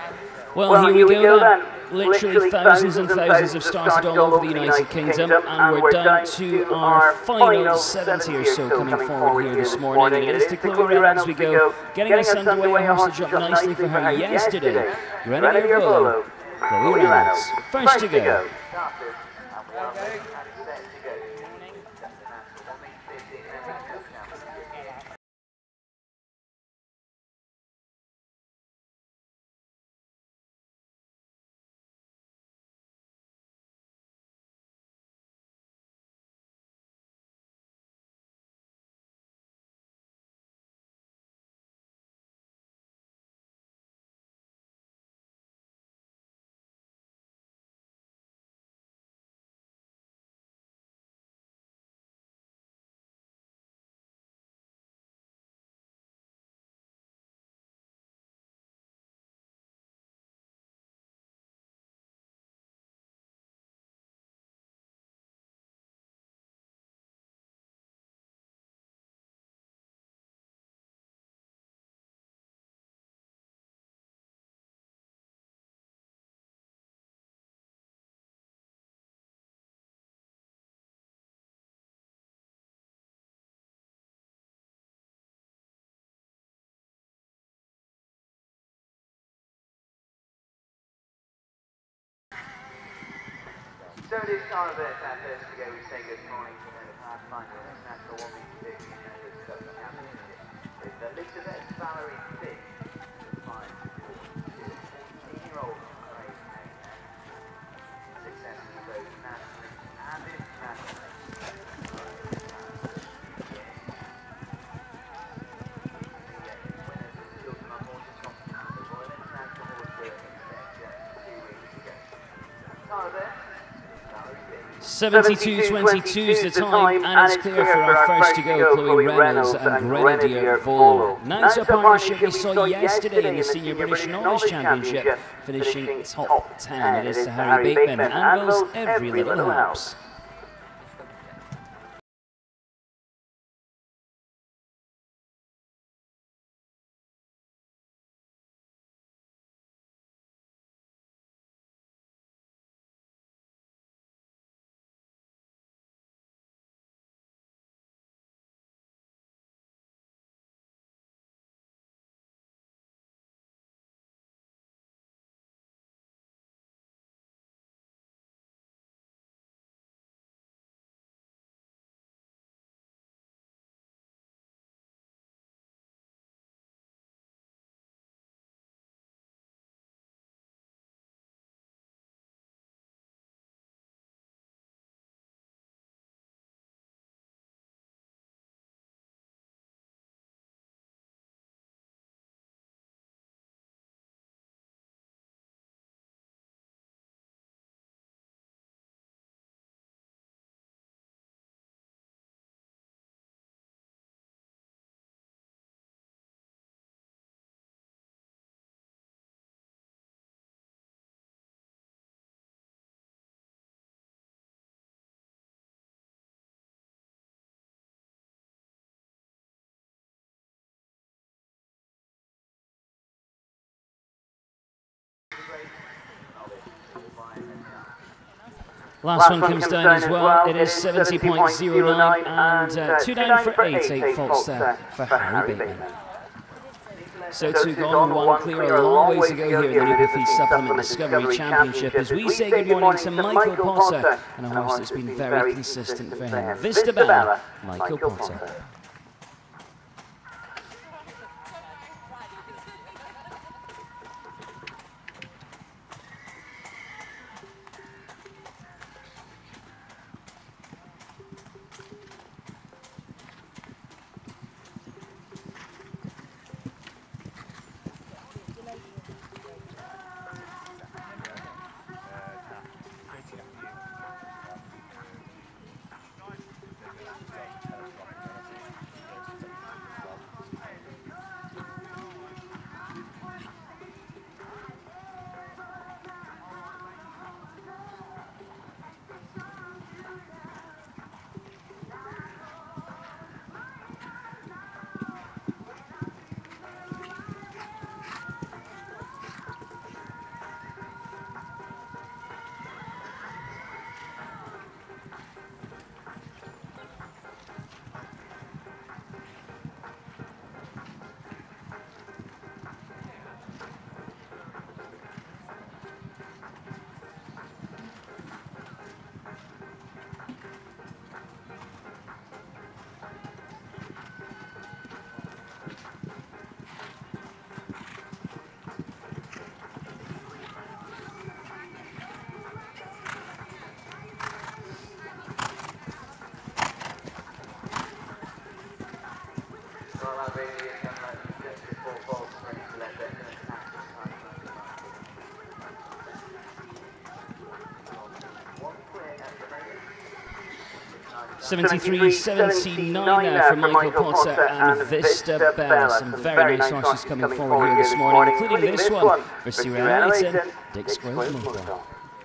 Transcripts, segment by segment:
Well, here we go then. Literally thousands and thousands have started all over the United Kingdom, and we're down to our final 70 or so coming forward here this morning. And it is to Chloe Wren as we go, getting us underway. A horse that jumped nicely for her yesterday. Grenadier Volo, Chloe Reynolds, first to go. So it is time of it, first to go, we say good morning to the Pathfinder International 1m50 Members Cup Championship with Elizabeth Valerie Fick, 14-year-old successfully both nationally and internationally. Winners of the Children on Horses competition at the Royal International Horse Racing Sector 2 weeks ago. Time of it. 72.22 is the time, and it's clear for our first to go, Chloe Reynolds and Grenadier Volo. Now it's a partnership we saw yesterday in the Senior British Novice Championship, finishing top 10. It is to Harry Bateman, and Will's Every Little Helps. Last one comes down as well. It is 70.09 and 2 down for 8 faults there for Harry Bateman. So 2 gone, 1 clear, a long way to go here in the Nupafeed Supplement Discovery Championship as we say good morning to Michael Potter and a horse that's been very consistent for him. Vista Bella, Michael Potter. really is just before falls ready to let them international time. 1 clear at the moment. 73-79 now from Michael Potter and Vista Bell. Some very nice horses coming forward here this morning, including this one for Sierra Leighton, Dick's Grove Mobile.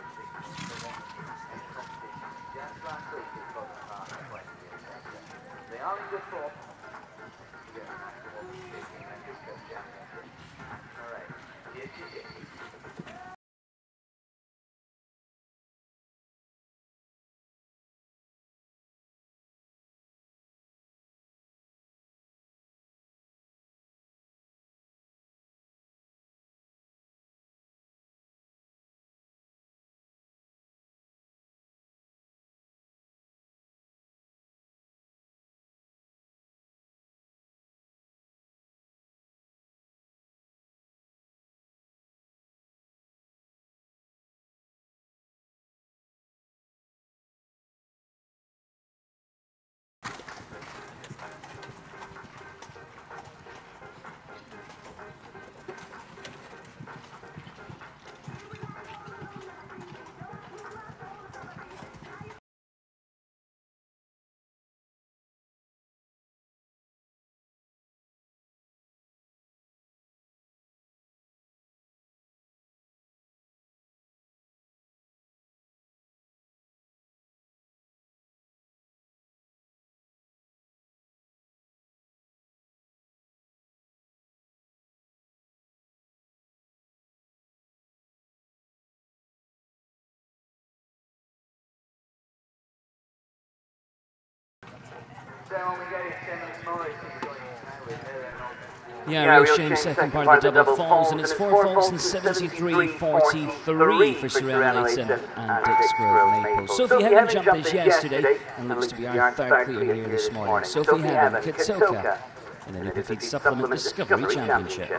Yeah, real shame, second part of the double falls, and it's 4 faults and 73-43 for Sierra Leighton and Dick's Grove Maple. Sophie Heaven jumped this yesterday and looks to be our third clear here this morning. Sophie Heaven, Katoka in the Nupafeed Supplement Discovery Championship.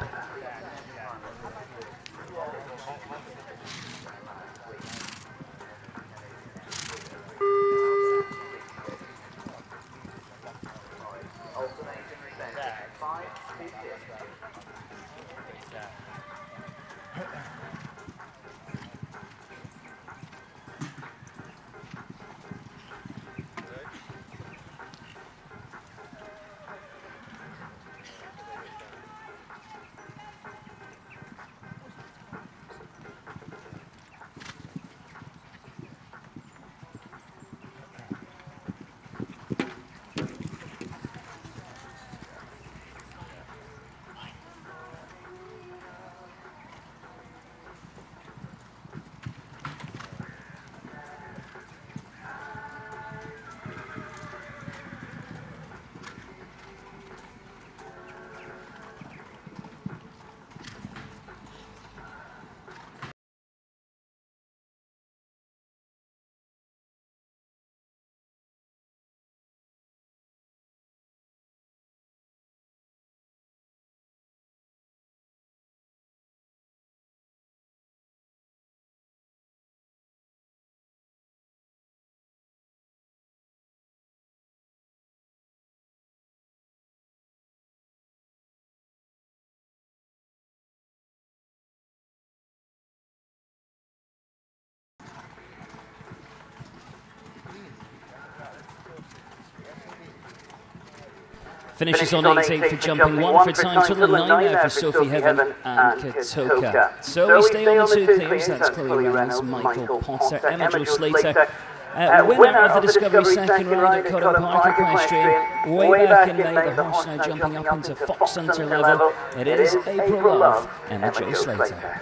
Finishes on 8-8 for jumping, 1 for time, total 9 now for Sophie Heaven and Katoka. So we stay on the 2 clears, that's Chloe Reynolds, Michael Potter, Emma Jo Slater. Winner of the Discovery second round at Cotton Park Equestrian, way back in May, the horse now jumping up into Fox Hunter level. It is April Love, Emma Jo Slater.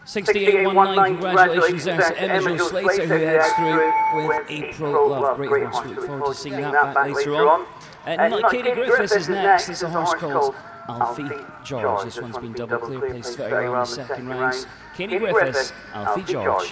68.19, congratulations there to Emma Jo Slater, who heads through with April Love. Great horse, we look forward to seeing that back later on. Katie Griffiths is next. It's a horse called Alfie George. This one's been double clear, placed very well in the second rounds. Katie Griffiths, Alfie George.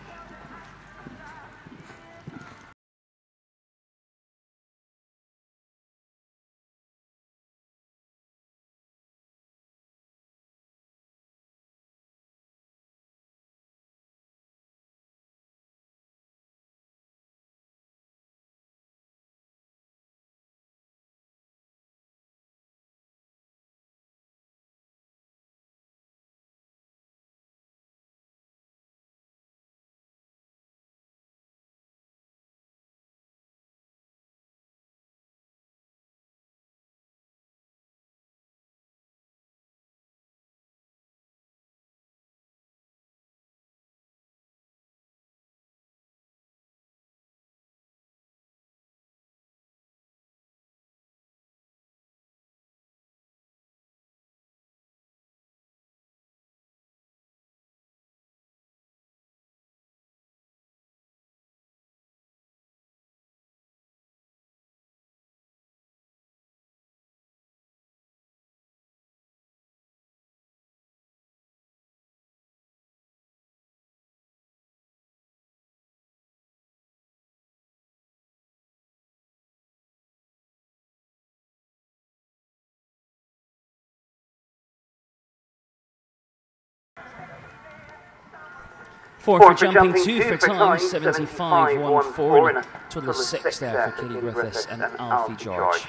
Four for jumping, two for time, 75, 140. Total of 6 there for Katie Griffiths and Alfie George.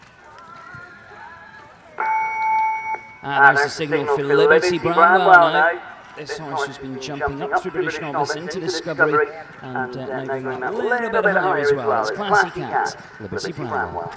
And there's the signal for Liberty Bramwell now. This horse has been jumping up through British Novice into Discovery and now going that little bit higher as well. It's Classy Cat, Liberty Bramwell.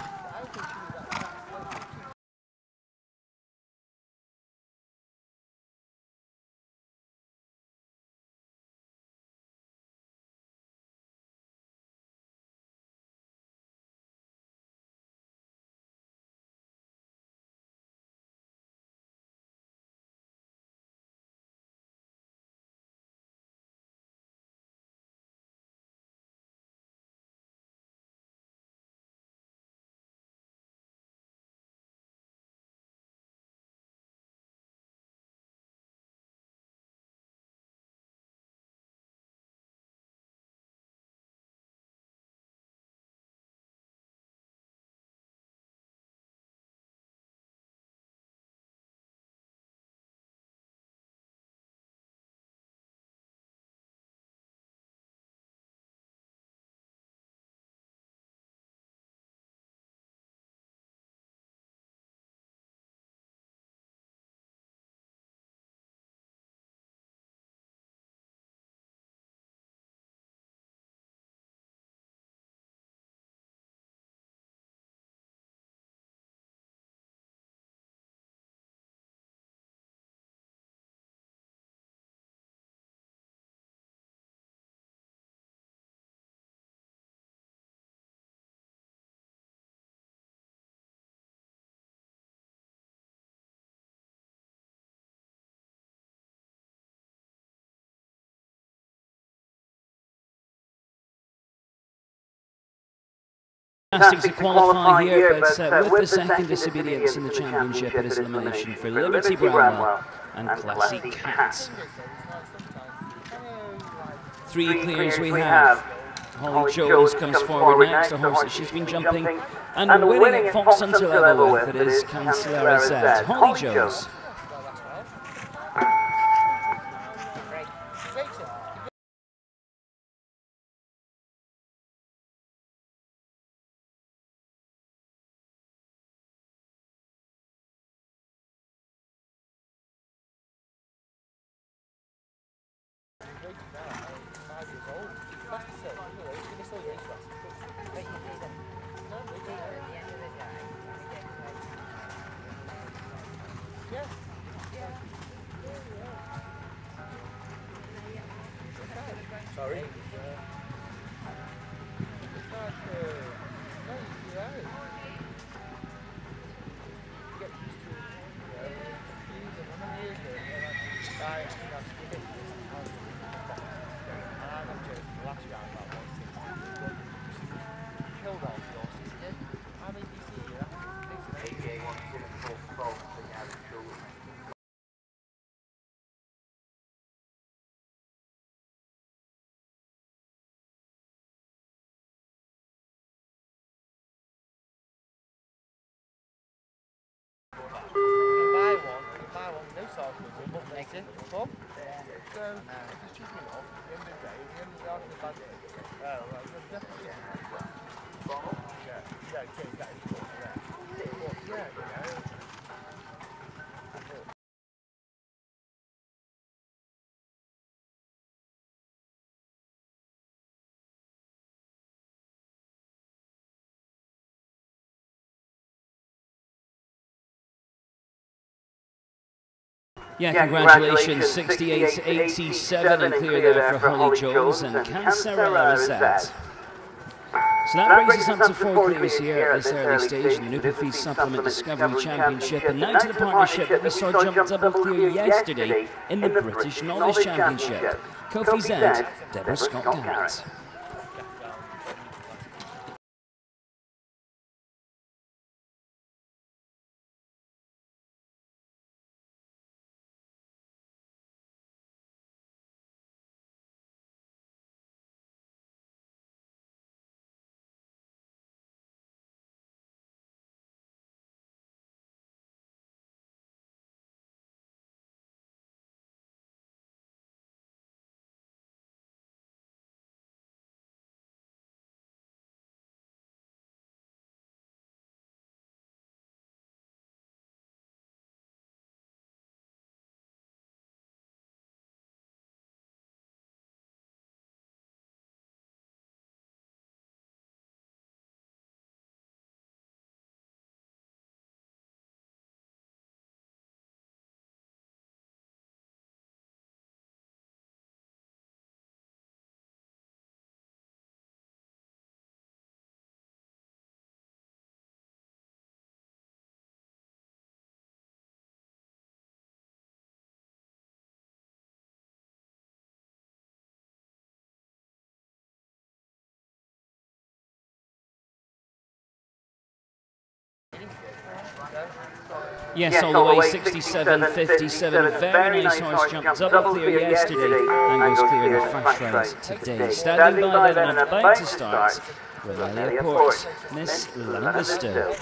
To qualify here, but with the second disobedience in the championship, it is elimination for Liberty Bramwell and Classy Cat. 3 clears we have. Holly Jones comes forward next, a horse that she's been jumping and winning at Fox Hunter level with. It is Cancelera Z. Holly Jones. Sorry? No, Makes it. Cool. So, if it's cheap enough, at the end of the day, the end of the bad day. Well, definitely. Yeah, okay, that is cool. Yeah, Yeah, congratulations, 68-87 and clear there for Holly Jones and Cancerella Rosette. So that brings us up to 4 clears here at this early stage in the Nupafeed Supplement Discovery Championship, and now to the partnership that we saw jump double clear yesterday in the British Novice Championship. Kofi Zed, Deborah Scott Garrett. Yes, all the way, 67-57, very nice horse jump, double clear yesterday, and goes clear in the first round today. Standing by then and about to start, Regalia Port, Miss Lana Vista.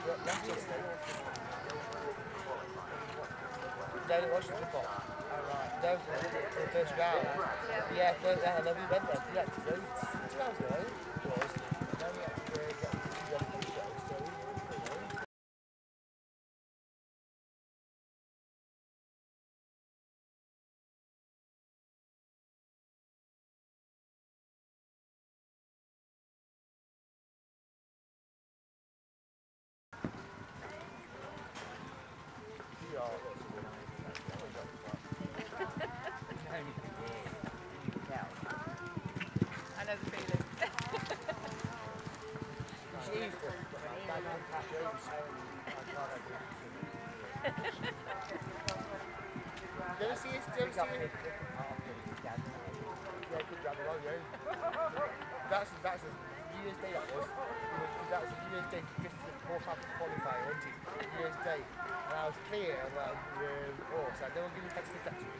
That's a New Year's Day that was. That was a New Year's Day just before qualifier, wasn't it? New Year's Day. And I was clear about so I don't give me text to catch me.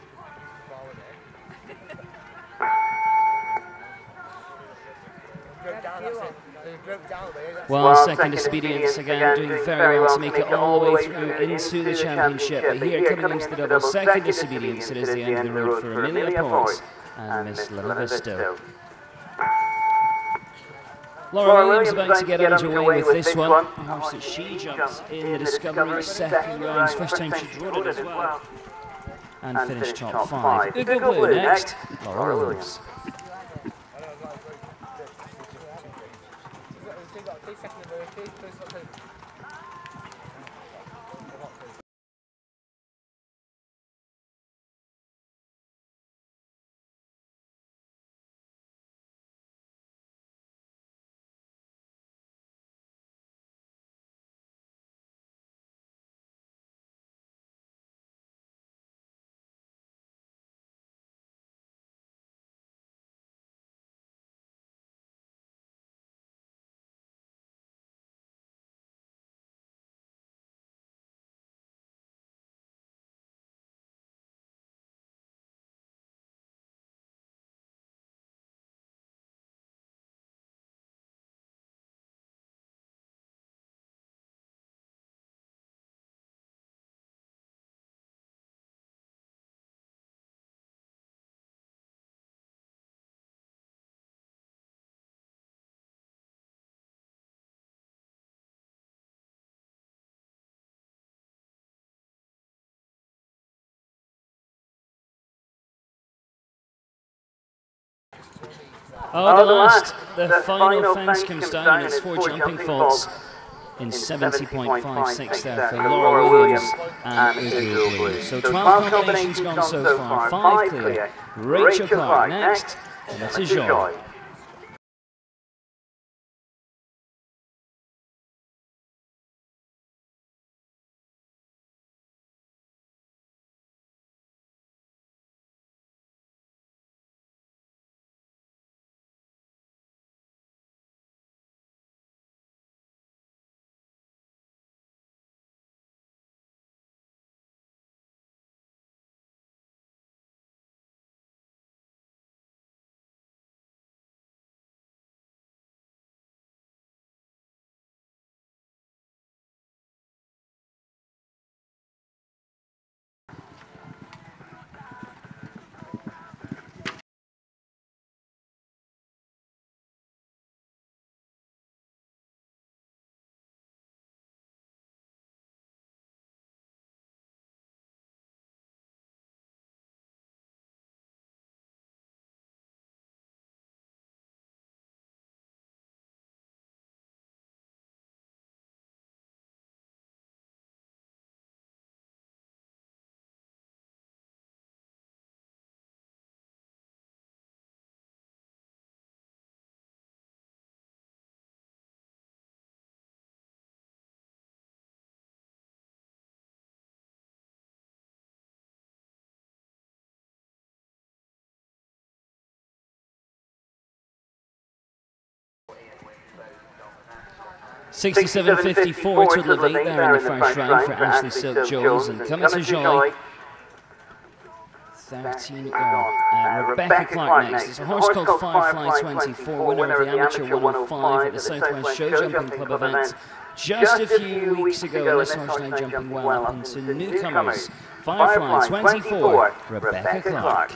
Well, second disobedience again, doing very well to make it all the way through into the championship. But here coming into the double, second disobedience, it is the end of the road for Amelia Port and Miss Lana Vista. Laura Williams about to get underway with this one. A horse that she jumps in the Discovery second round, first time she rode it as well. And finished top 5. Ugo Blue next, Laura Williams. The final fence comes down. It's 4 jumping faults in 70.56 there for Laura Williams and Ugo Blue. So 12 combinations gone so far, 5 clear. Rachel Clark next, and it's a joy. $67.54 to Levine there in the first round for Ashley Silk Jones, and coming to Joy, 13 gone. Rebecca Clark next. It's a horse called Firefly 24, winner of the Amateur 105 at the Southwest Showjumping Club event just a few weeks ago, and this horse now jumping well up into newcomers. Firefly 24, Rebecca Clark.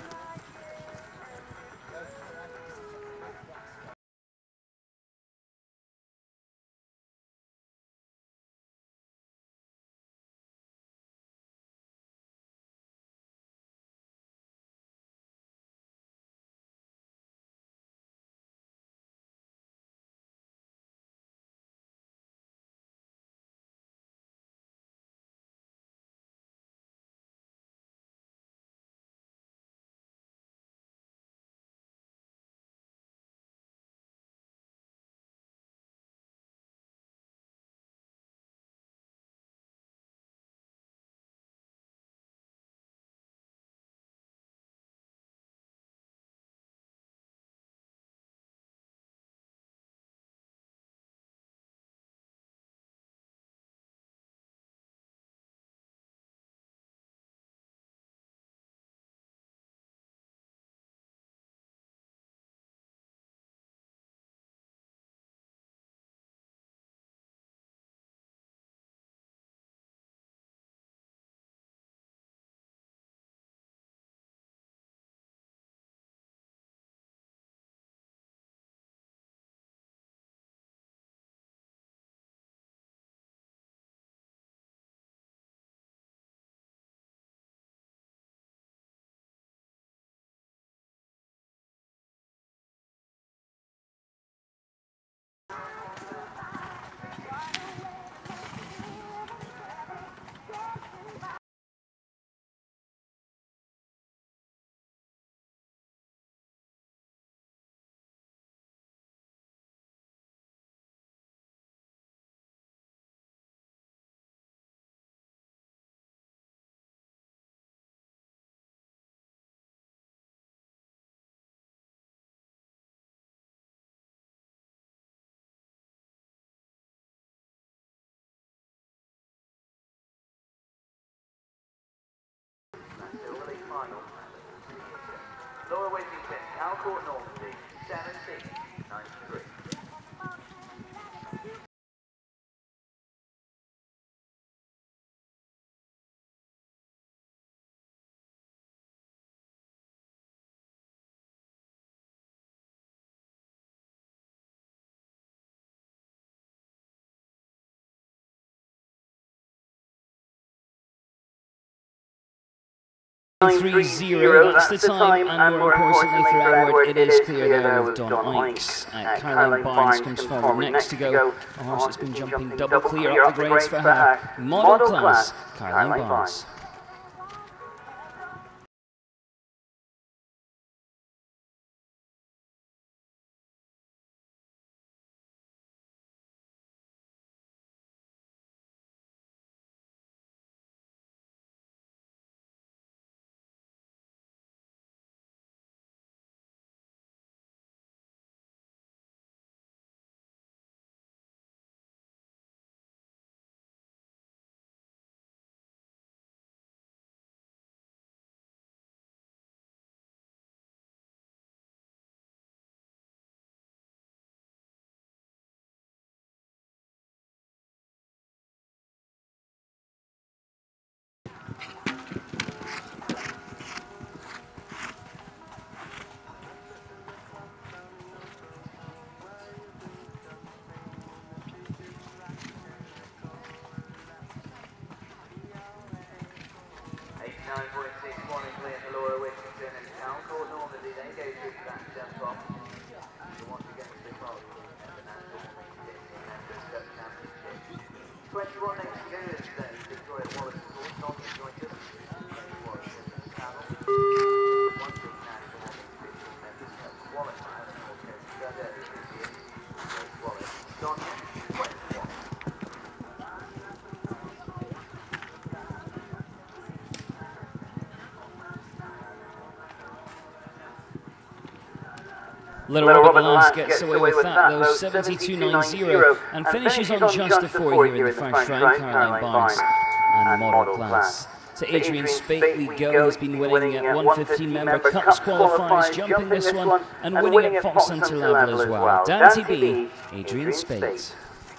Laura Whittington, Calcourt Normandy, 17.93. 9:30, that's the time, and more importantly for Edward, it is clear there with Don Ikes. Caroline Barnes comes forward next to go. A horse that's been jumping double clear up the grades for her. Model class, Caroline Barnes. Little Robert Last gets away with that, though, 72.90, and finishes on just the 4 here in the first round, Caroline Barnes and Model Class. To Adrian Spate we go, he's been winning at 115 member Cups qualifiers, jumping this one, and winning at Fox Centre level as well. Down TB, Adrian Spate.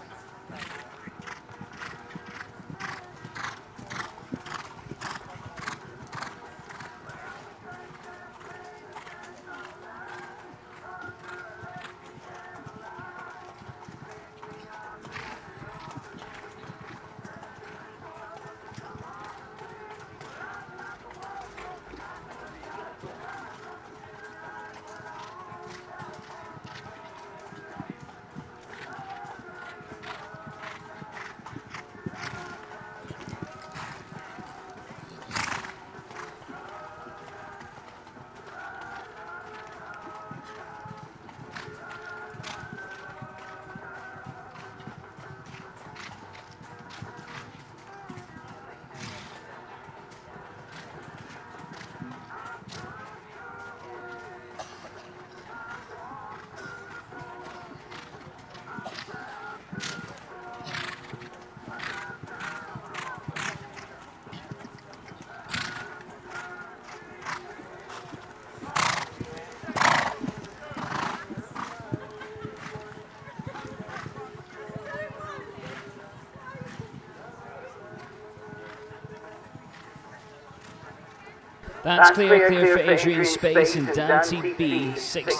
That's clear for Adrian Spate, and down TB,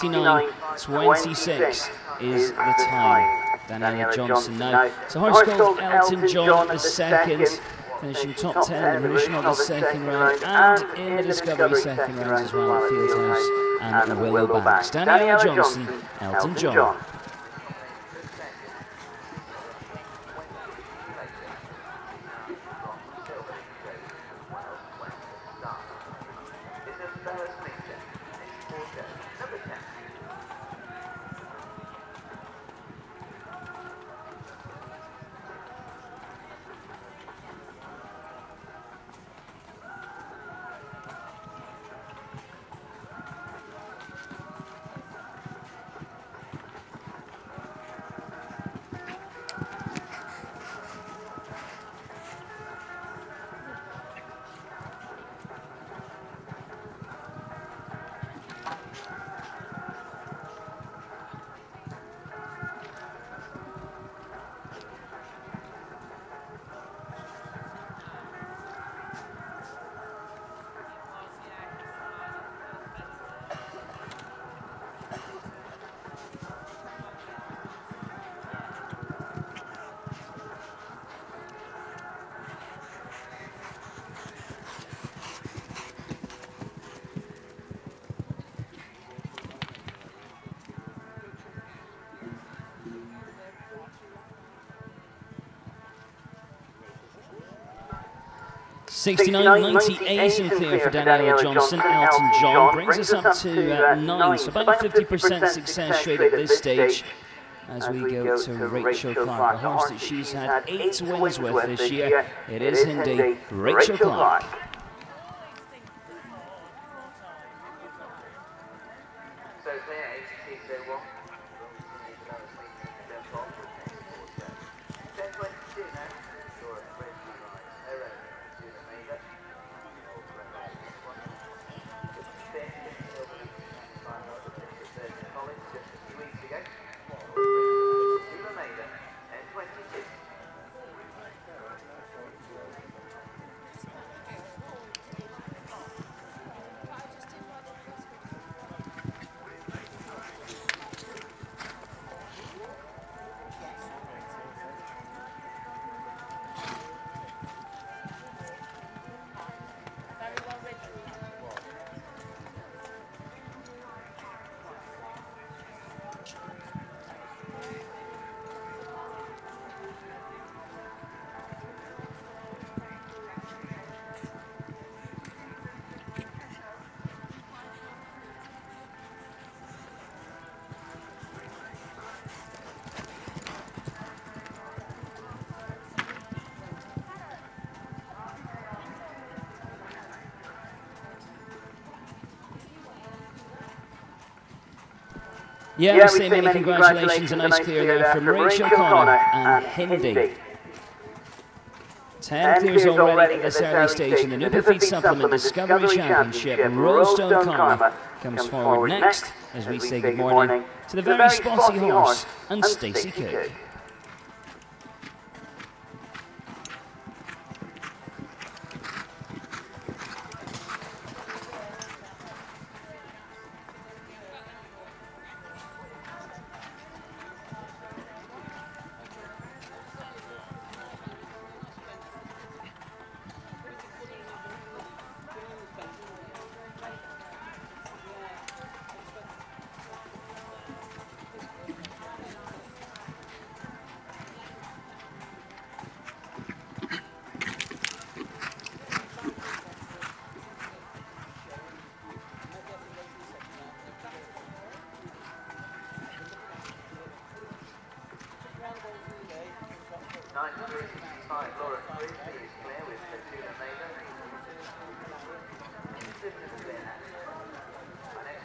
69.26 is the time. Daniela Johnson now. It's a horse called Elton John the second, finishing top 10 in the traditional the second round, and in the Discovery second round as well at Fieldhouse and the Willowbacks. Daniela Johnson, Elton John. 69.98 and clear for Daniela Johnson. Elton John brings us up to 9, so about 50% success rate at this stage. As we go to Rachel Clark, a horse that she's had 8 wins with this year. It is Hindi, Rachel Clark. So clear, 8601. 10:22 now. Laura Bridge rides Arrow to the Maida. Collins just a few weeks ago. To the Maida, 10:22. Yeah, we say many congratulations, a nice clear there from Rachel Connor and Hindi. 10 clears already at this early stage in the Nupafeed Supplement Discovery Championship. Rollstone Karma comes forward next as we say good morning to the very spotty horse and Stacey Cook. Laura Bridge is clear with Petula Maida. Our next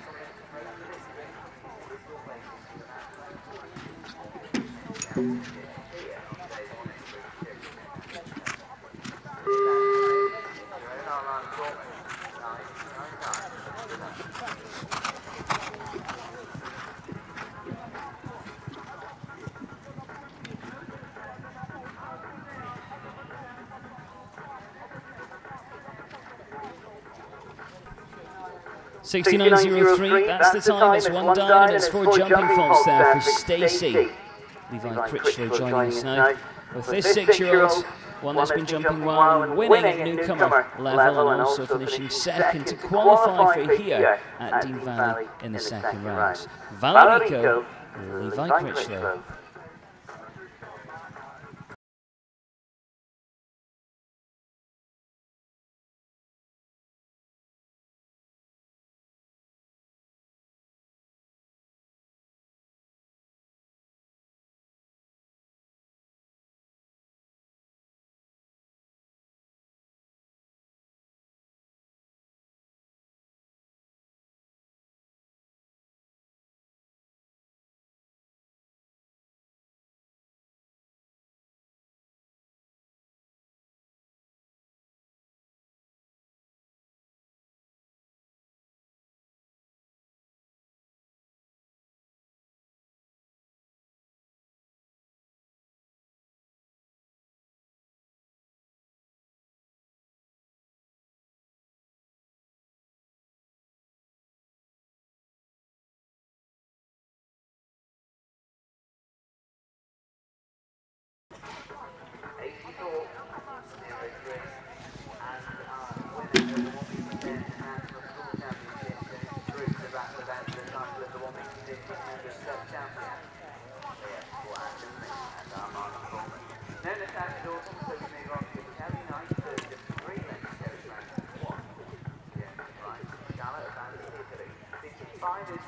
.69.03, that's the time, it's 1 down and it's 4 jumping faults there for Stacey. Levi Critchlow joining us now with this 6-year-old, one that's been jumping well and winning at newcomer level and also finishing second to qualify for here at Dean Valley in the second round. Valerico, Levi Critchlow.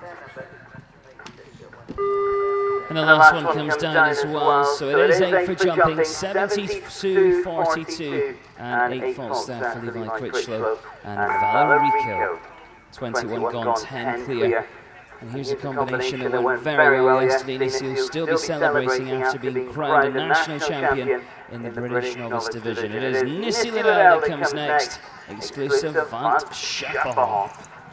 And the last one comes down as well, so it is 8 for jumping, 72-42, and 8 faults there for Levi Critchlow and Valerico. 21 gone, 10 clear. And here's a combination that went very well yesterday. Nissi will still be celebrating after being crowned a national champion in the British novice division. It is Nissi Liddell that comes next, exclusive Vant Schafferhoff.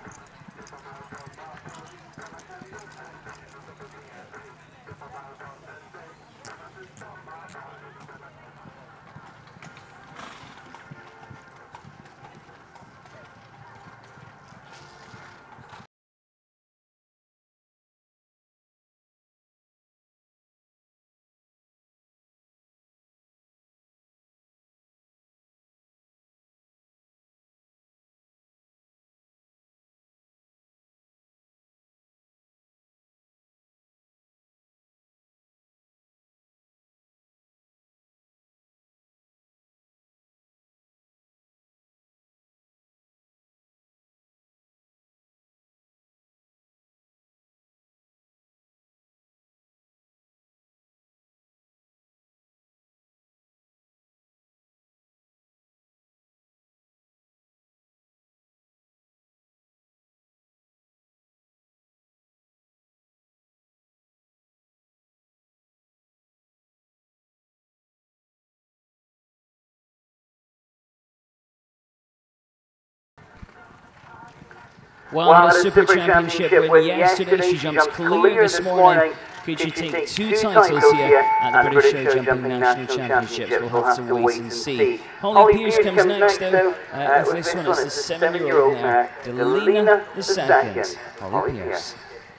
Well, had a Super Championship win yesterday. She jumps clear this morning. Could she take 2 titles here at the British Showjumping National Championships? We'll have to wait and see. Holly Pierce comes next, though. With this one, it's the 7-year-old mare, Delina II. Holly Pierce.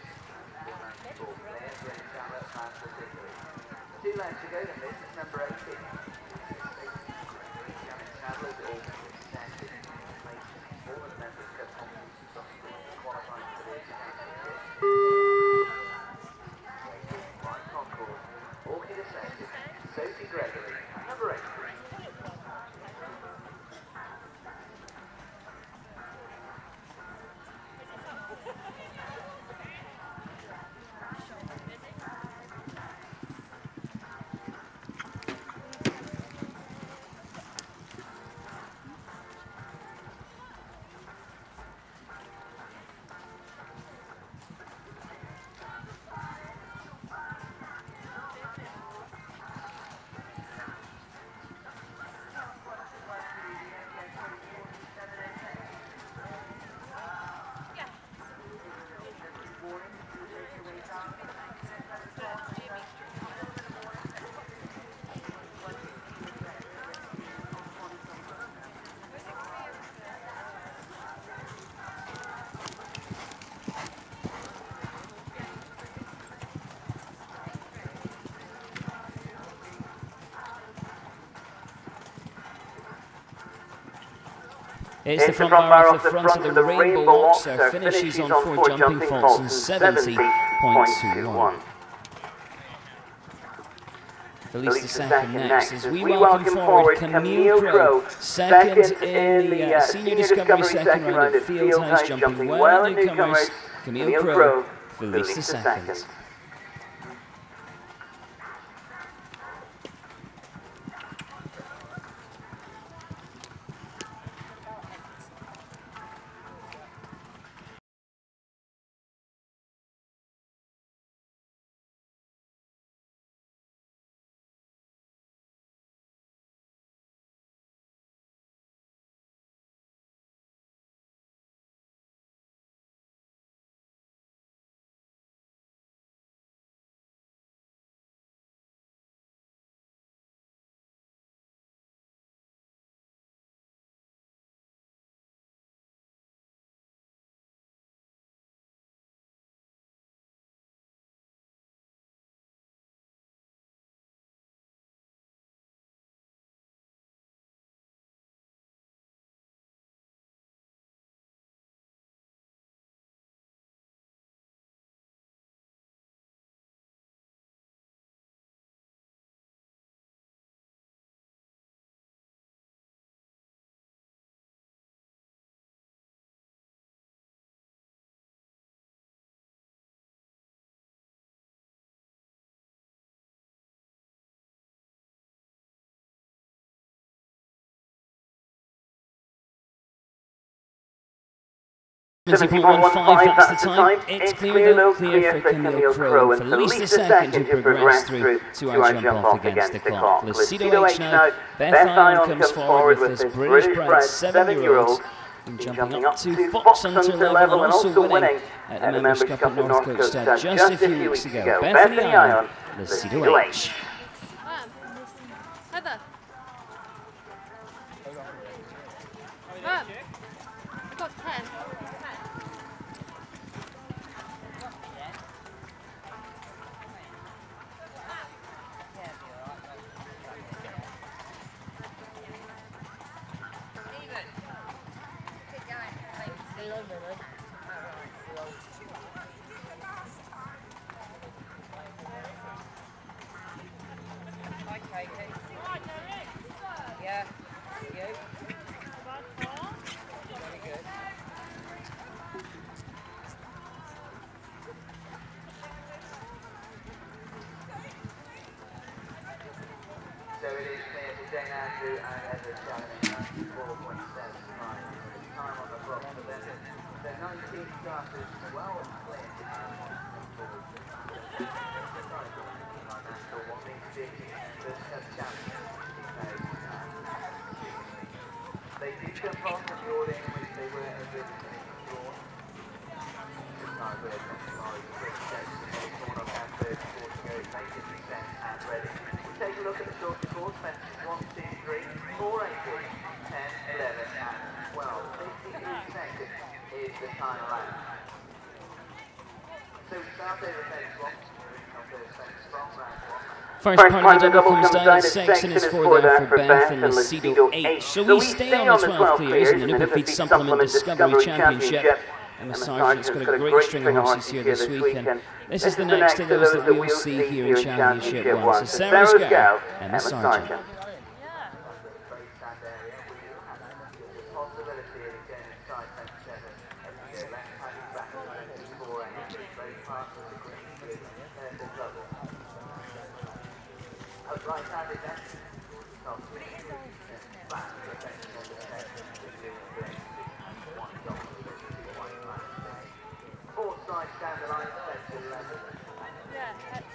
2 laps to go, then this is number 18. It's the front bar off the front of the Rainbow Lock, so finishes on 4 jumping faults and 70.21. Felice second next as we welcome forward Camille Crowe, second in the Senior Discovery second round at Fieldhouse, jumping well newcomers Camille Crowe, Felice second. 70.15, that's the time. It's clear though, clear for Camille Crowe, and for at least a second to progress through to our jump off against the clock. Lucido H now, Beth Iron comes forward with this British-bred 7-year-old, jumping up to Fox Hunter level and also winning at the Members' Cup at North Coast just a few weeks ago. Bethany Iron, Lucido H. Heather. I've got 10. Yeah. You. Very good. So it is clear to Jane Andrew and Heather Challenge 4.75. Time on the clock for them. The 19 starters well clear. National wanting to be the champion. They did jump off the order in which they were originally drawn. The time where Tomorrow's quick steps to make someone up and 30 to go, make it reset and ready. Take a look at the shorter course, fences 1, 2, 3, 4, 8, 10, 11 and 12. 52 seconds is the time allowed. So we start over fence 1, from round 1. First part of the double comes down at 6 and is 4 there for Beth and Lucido H. So we stay on the 12 clears in the Nupafeed Supplement Discovery Championship. Emma Sargent's got a great string of horses here this weekend. This is the next of those that we'll see here in Championship 1. So Sarah's girl, Emma Sargent. Right-handed then. Four sides down the line, centre 11. Yeah, that's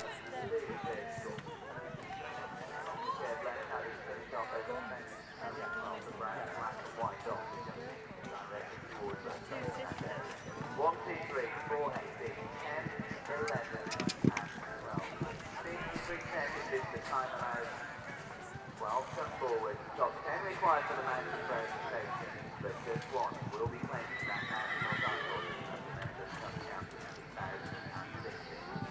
One, two, three, 4, 8, 10, 11, and 12. 53 seconds is the time allowed. 12 come forward. Top 10 required for the mountain verification, but just one will be claiming that national title at the Members' Cup Championship 2016.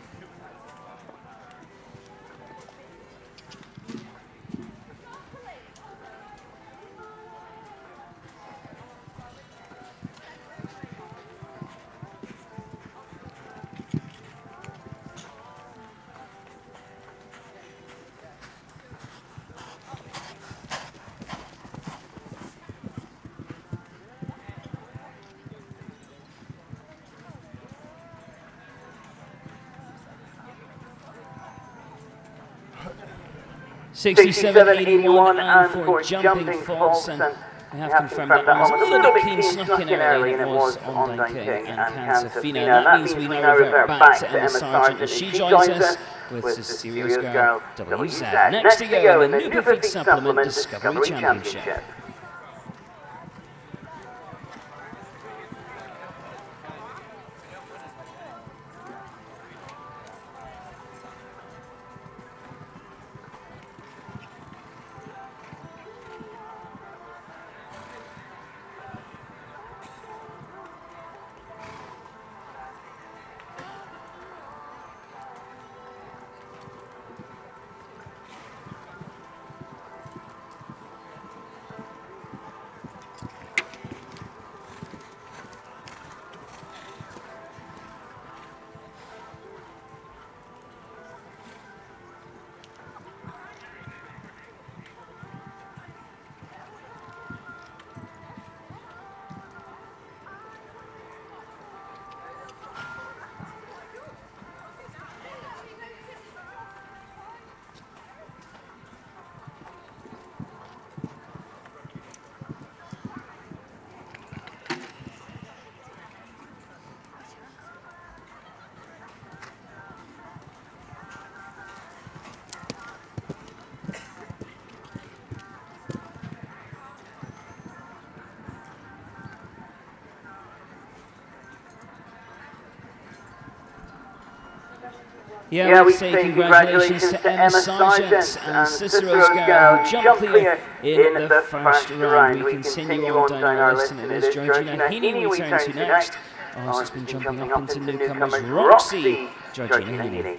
$67.81 and for jumping faults, and we have confirmed that one was a little bit clean snuck in early, and it was on King and Cansafina. And that means we now revert back to Emma Sargent as she joins us with Cecilia's girl, WZ. Next to go in the Nupafeed Supplement Discovery Championship. Yeah, we say congratulations to Emma Sargent and Cicero's girl who jumped clear in the first round. We continue on down our list, and it is Georgina Heaney we turn to next. Our horse has been jumping up into newcomers Roxy, Georgina Heaney.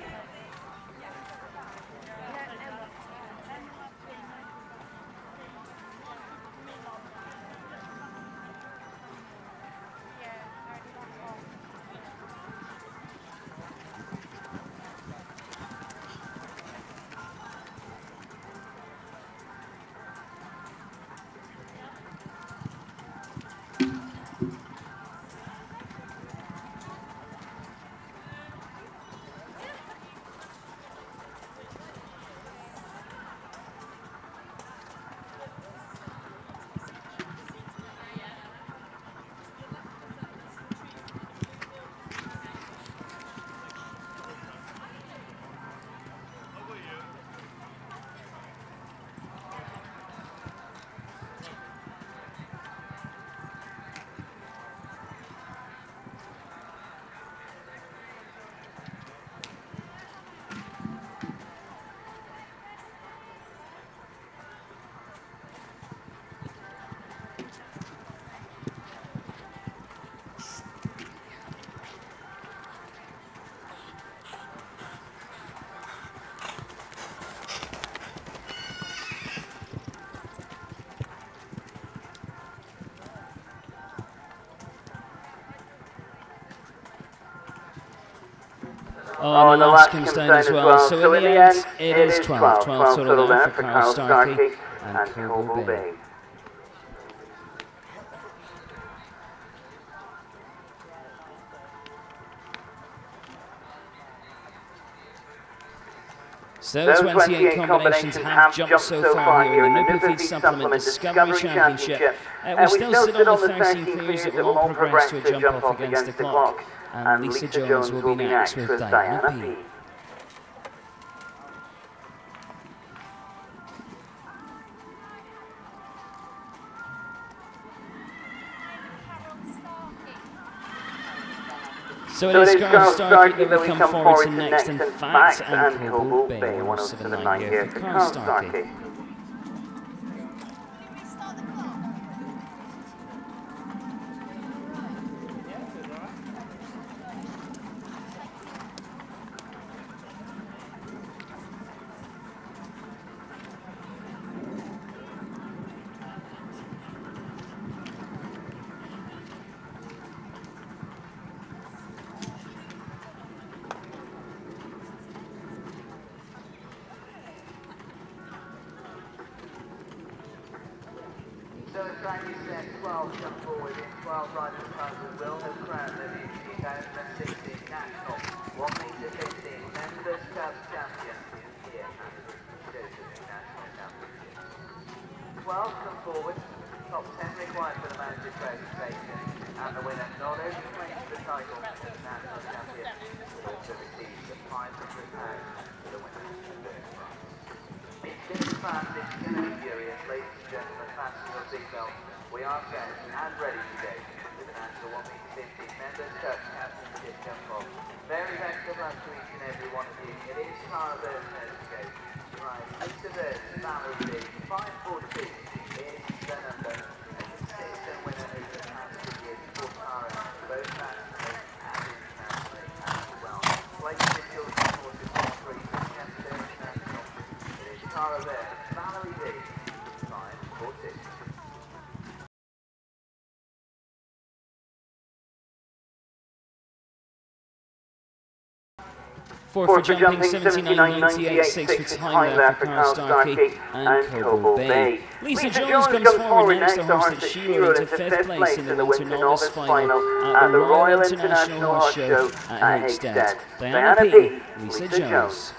Oh, and the last comes down as well. So in the end, it is 12. 12 total there for Carl Starkey and Coble Bay. So 28 combinations have jumped so far here in the Nupafeed Supplement Discovery Championship. We still sit on the 13 clears that will all progress to a jump off against the clock. And Lisa Jones will be next with Diana P. So it is Carl Starkey that we come forward to next, in fact, and Coble Bay, 179 here for Carl Starkey. So it's like you said, 12 jump forward in 12 riders time we will have crowned the 2016 National 1 metre 15 Members Cup champion here at the Showjumping National Championship. 12 come forward, top 10 required for the manager's presentation, and the winner not only claims the title as National Champion, but also receives the £500 for the winner. It's going to be fast, it's going to be furious, ladies and gentlemen, fasten your seatbelt. We are set and ready to go with the National 1 metre 15 Members Cup Championship jump off. Very best of luck to each and every one of you. It is Tara Bird to go. Right, Lisa Bird, Valerie B, 542 is the number, and the six-stone winner over the past 2 years for Tara, both nationally and internationally as well. Ladies and gentlemen, horses 1 3 for Champion International. It is Tara Bird, Valerie B, 542. For jumping 79.98, 6 for time there for Carl Starkey and Coble Bay. Lisa Jones comes forward next, the horse that she rode into 5th place in the Winter Novice Final at the Royal International Horse Show at Hampstead. Diana P, Lisa Jones.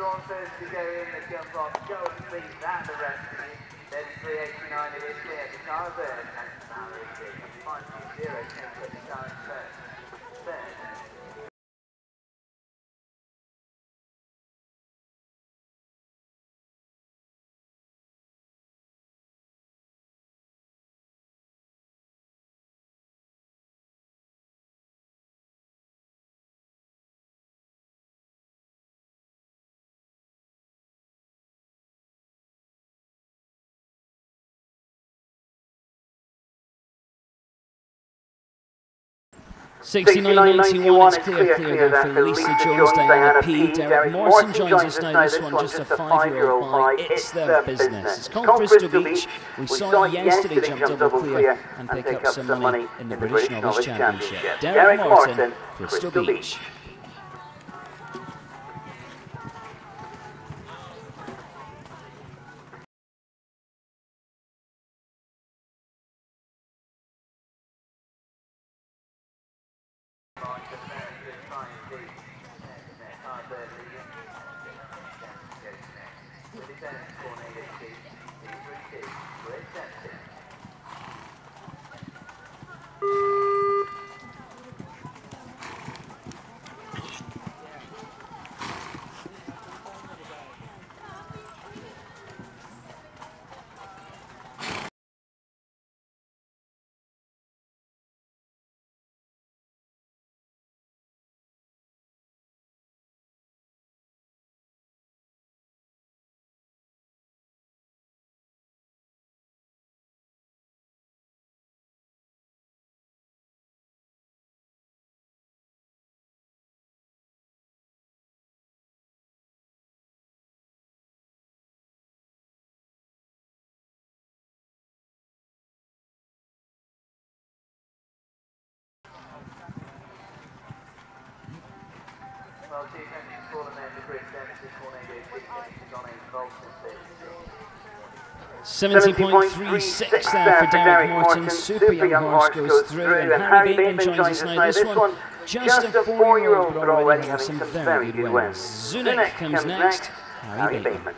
drawn first to go in the jump off, go and please that the rest of you. There's 389 it is clear for Carburn and Mallory 520 takes up the challenge first. Third. $69.91, it's clear there for Lisa Jones, Diana P. Derek Morrison joins us now. This one just a 5-year-old by It's Their Business. It's called Bristol Beach. We saw it yesterday jump double clear and pick up some money in the British Novice Championship. Derek Morrison, Bristol Beach. Well, 70.36 there for Derek Morton. Super young horse goes through, and Harry Bateman joins us now. This one just a 4-year-old, but already has some very good wins. Zunich comes next. Harry Bateman.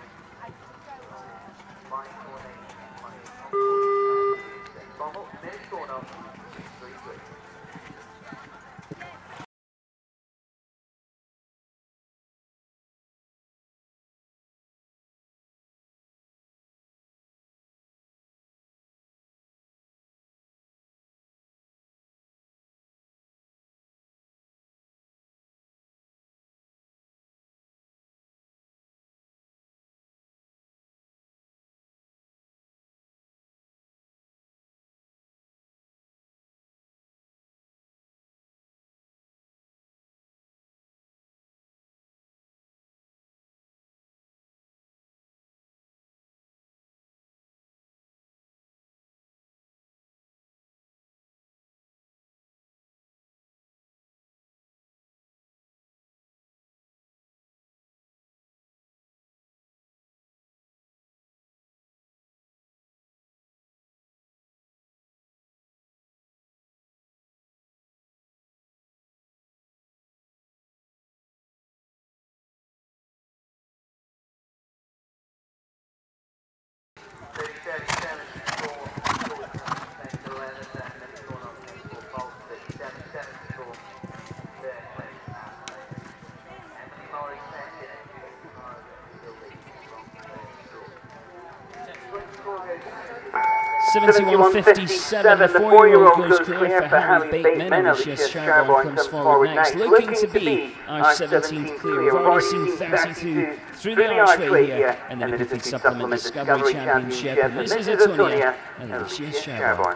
$71.57, the 4-year-old goes clear for Harry Bateman, and Lucius Sherborne comes forward next, looking to be our 17th clear. We've already seen 32 through the archway here in the Nupafeed Supplement Discovery Championship, and this is Atonia and Lucius Sherborne.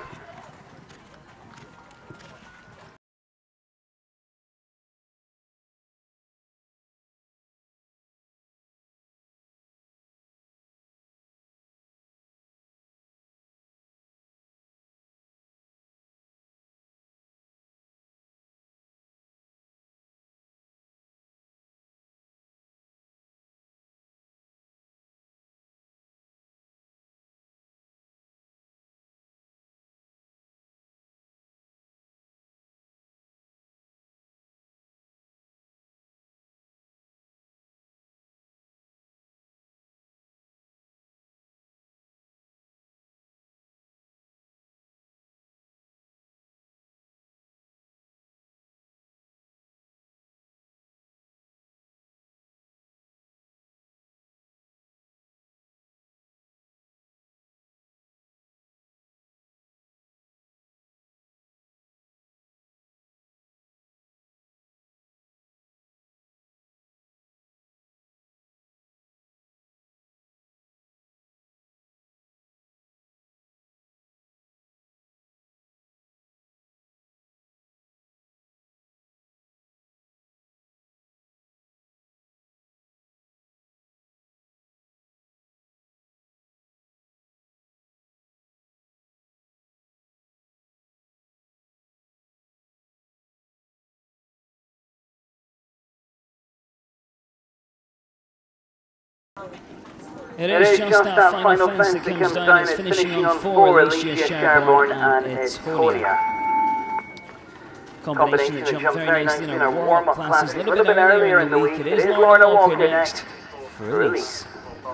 It is just that final fence that comes down. It's finishing on 4, Alicia Sherborne and it's Honia. Combination that jumped very nicely in our warm-up classes a little bit earlier in the week. It is Lorna Walker next for release.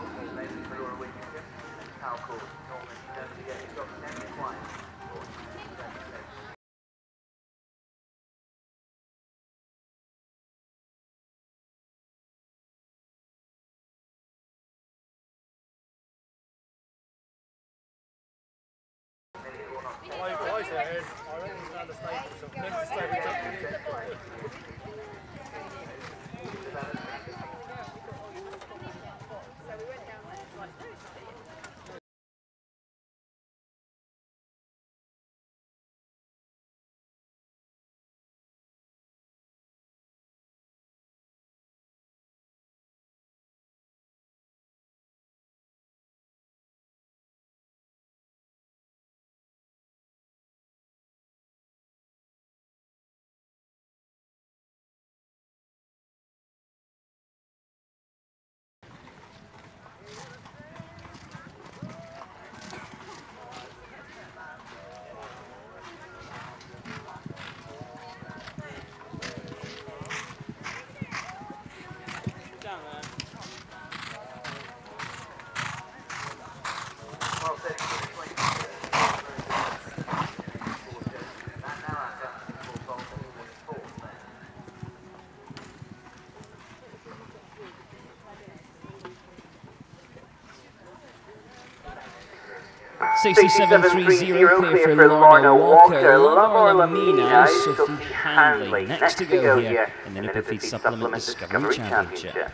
$67.30 clear for Lorna Walker, Lamar Lamina, Sophie Handley. Next to go here in the Nupafeed Supplement Discovery Championship.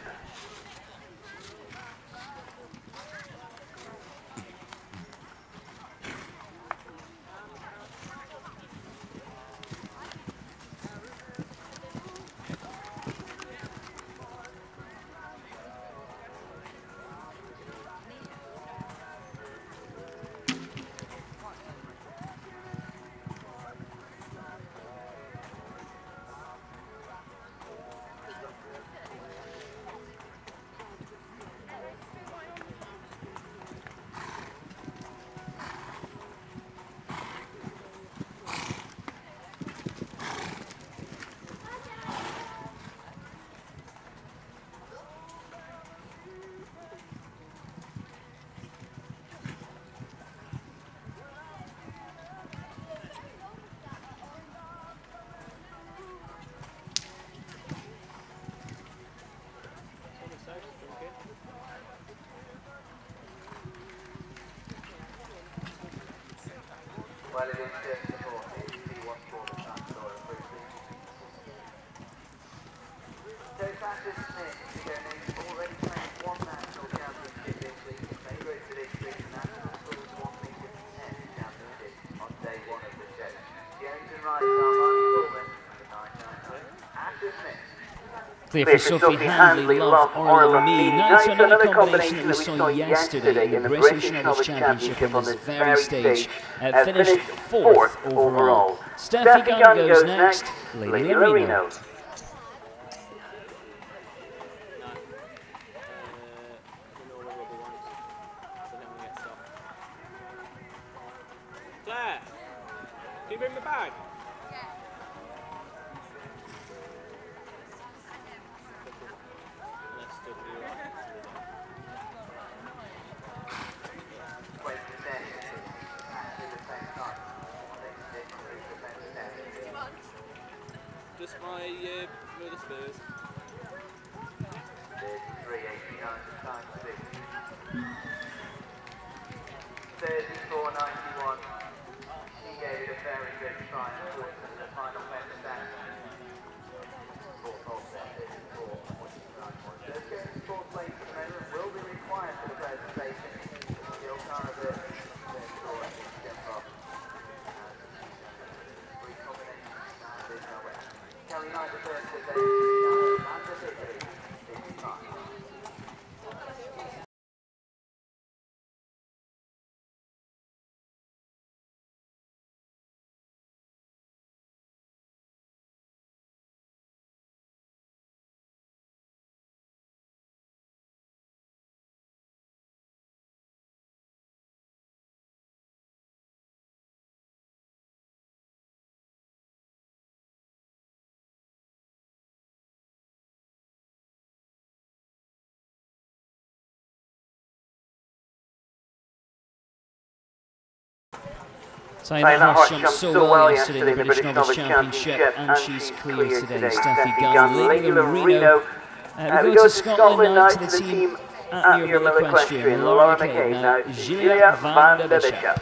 Well, it is just the ball. See what's for the time score of 3. So Sasha Smith, who already played 1 national championship this week, is favourite for this week's national schools 1 metre 10 championship on day 1 of the show. James and Rice are Marty Coleman, number 999. Asher Smith. Clear for Sophie Handley, Love Orla Me. Now to another combination that we saw yesterday in the British Novice Championship on this very stage. Finished 4th overall. Steffi Gunn goes next, Lady Lorino. Claire, can you bring the bag? Just my Mother Spurs. 33.89 times 6. 34.91. She gave it a very good try, unfortunately, the final fence stand. 4 faults there, 34.91. Those going to 4th place at the moment will be required for the presentation. Still kind of a score and jump off. Kelly Knight, the first to say, Manchester City, 55. Saying that horse jumped so well yesterday in the British Novice Championship, and she's clear today. Steffi Gunn, Lady Reno. We go to Scotland now to the team at Muir Equestrian. Laura McCabe now, Julia van der Bishop.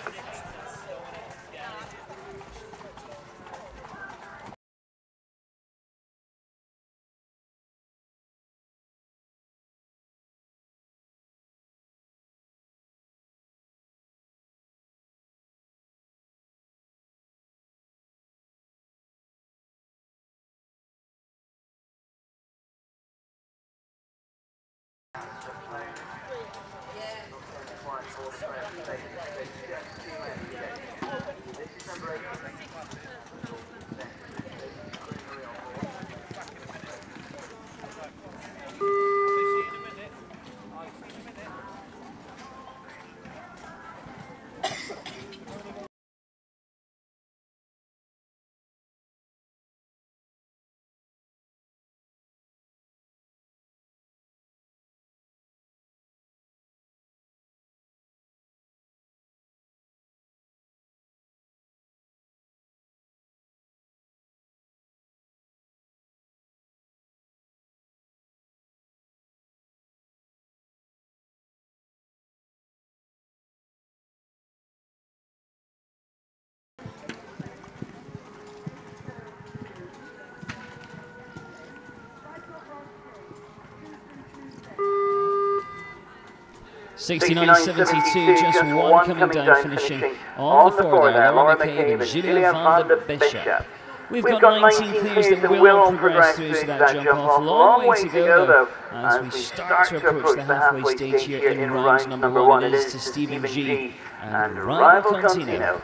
$69.72, just one coming down, finishing on the floor there. Laura McCabe and Julia van der Bishop. We've got 19 clears that will progress through to that jump off. Long way to go though, as we start to approach the halfway stage here in round number 1. It is to Stephen G and Rival Contino.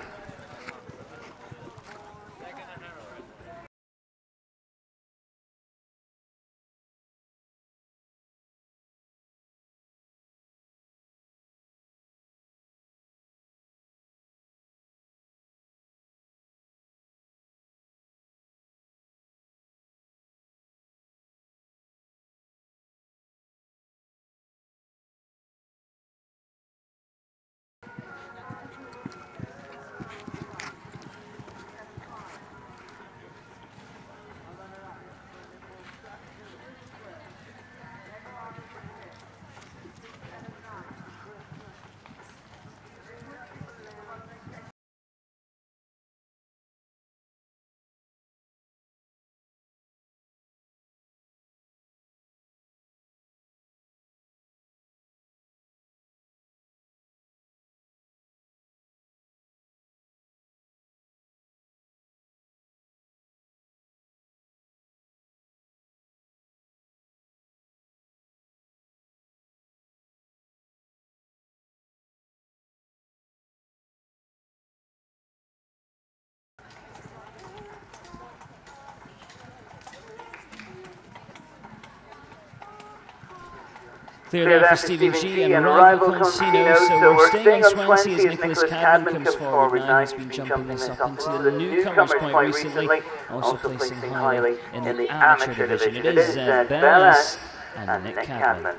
Clear there for Stephen G and Rival Consino, so we're staying on 20 as Nicholas Cadman comes forward now. He's been jumping this up into the newcomers quite recently, also placing highly in the amateur division. It is Bellas and Nick Cadman.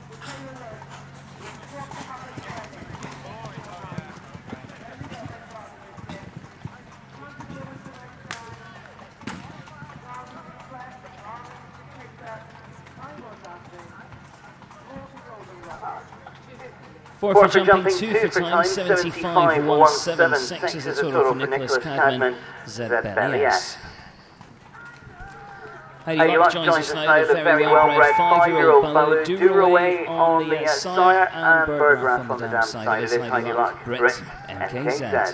Four for jumping, two for time, 75.176 is the total for Nicholas Cadman, Z-Bellias. Heidi Luck joins us now, the very well-bred 5-year-old Baloo, Duroway on the sire and Birdwrath on the dam side. It is Heidi Luck, Brit, MKZ.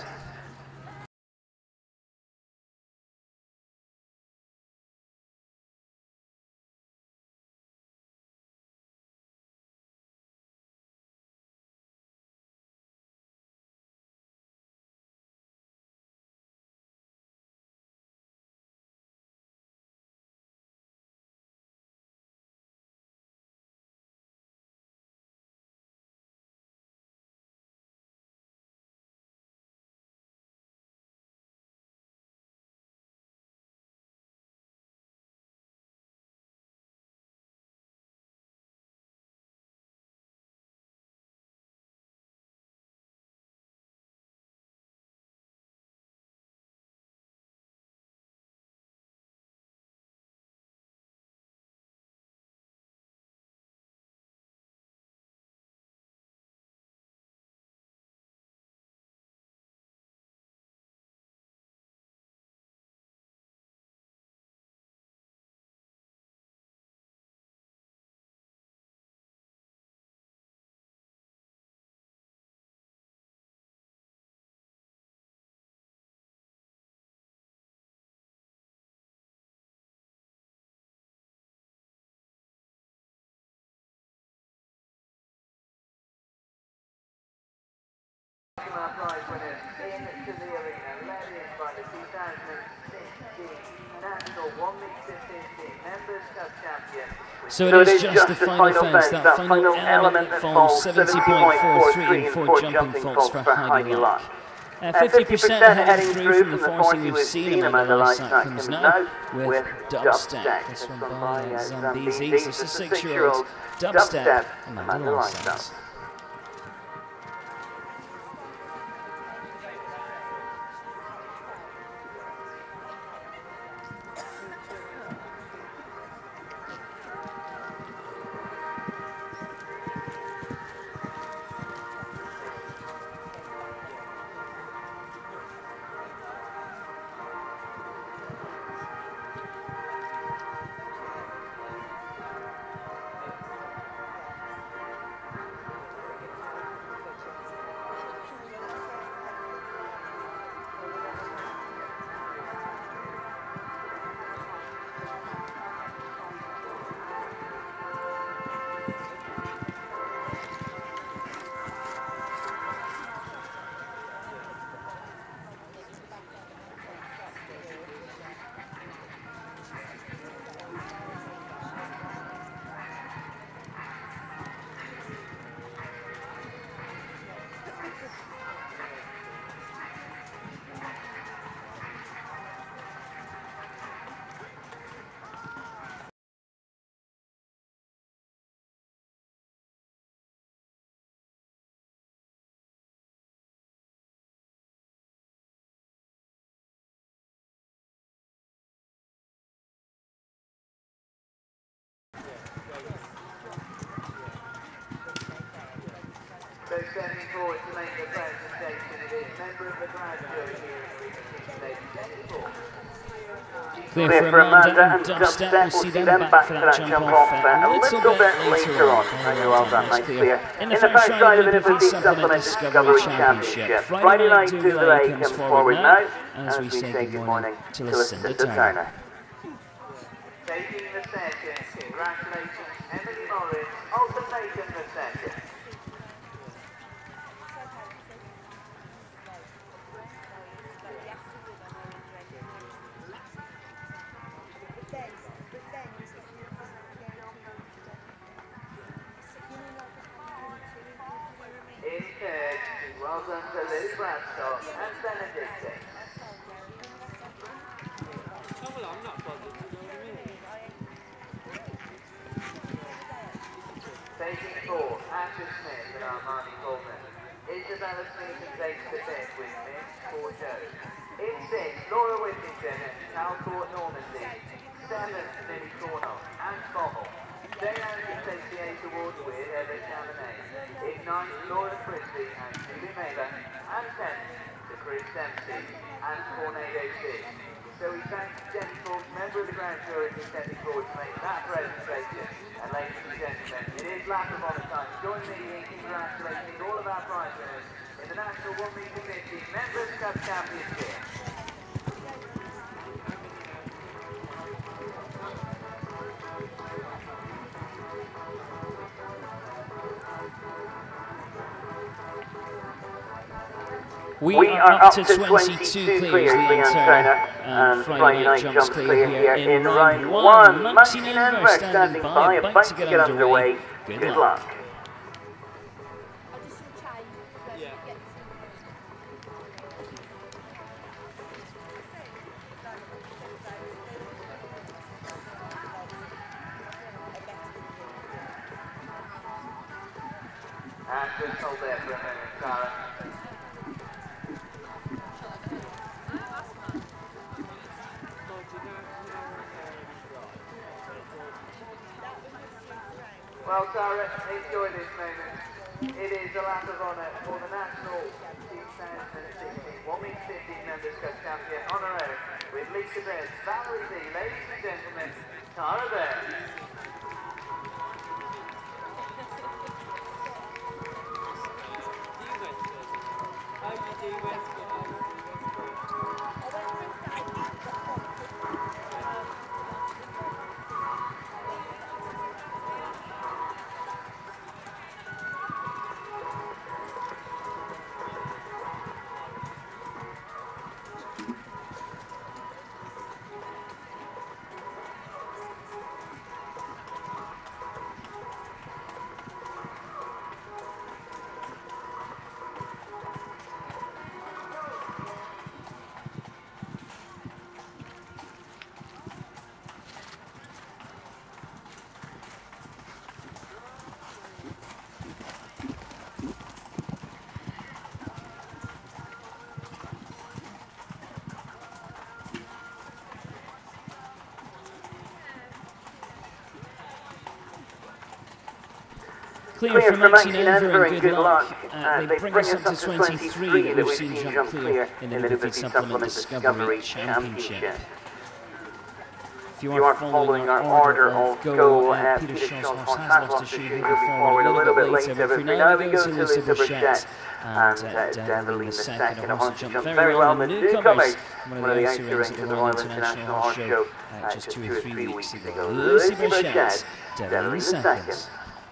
Prize winners into the arena, led in by the 2016 National 1m15 Members Cup champion. So it is just the final fence, that final element that falls 70.43 in four jumping faults for Heidi Luck. 50% heading through from the forcing we've seen among the last seconds now with Dubstep. This one by Zambezi. This is a 6-year-old Dubstep among the last seconds. So standing forward to make the presentation, it is member of the crowd jury here in Arena 64. Clear for Amanda and Dubstep. We'll see them back for that jump off a little bit later on. Very well done, nice clear. In the first round of the Nupafeed Supplement Discovery Championship. Friday night Dooley comes forward now as we say good morning to Lucinda Turner. Taking the second, congratulations, Emily Morris, also taking the second. In third, well done to Liz Bradstock and Benedictine. Oh, well, I'm not bothered, you know what I mean? Taking Isabella Smeaton takes the fifth with Miss for Joe. In sixth, Laura Whittington and Calcourt Normandy. Seventh, Millie Cornell and Bobble. Jane Anderson takes the 8th award with Heather Chaminade. In ninth, Laura Frisbee and Julie Mailer. And 10th, to Chris Dempsey and Tornado 6. So we thank Jenny Forbes, member of the Grand Jury, for stepping forward to make that presentation. And ladies and gentlemen, it is lap of honour time. Join me in congratulating all of our prize winners in the National 1 metre 50 Members' Cup Championship. We are up to 22 clears, Leon Turner, and Friday Night Jumps clear here in round 1. Maxine Enver standing by, about to get underway. Good luck. And just hold there for a moment, Sarah. Well, Sarah, enjoy this moment. It is a lap of honour for the National 2016 1 metre 15 Members' Cup Champion on her own with Lisa Bears, Valerie D, ladies and gentlemen, Tara Bear. Clear from Maxine Enver and good luck. They bring us up to 23 that we've seen jump clear in the Nupafeed Supplement Discovery Championship. If you are following our order of go, Peter Shaw's horse has lost a shoe, he'll be forward a little bit later, but for now we go to Lucy Burchett and Deverly the second, a horse that jumped very well in the newcomers, one of the outer rings at the Royal International Horse Show just 2 or 3 weeks ago. Lucy Burchett, Deverly the second.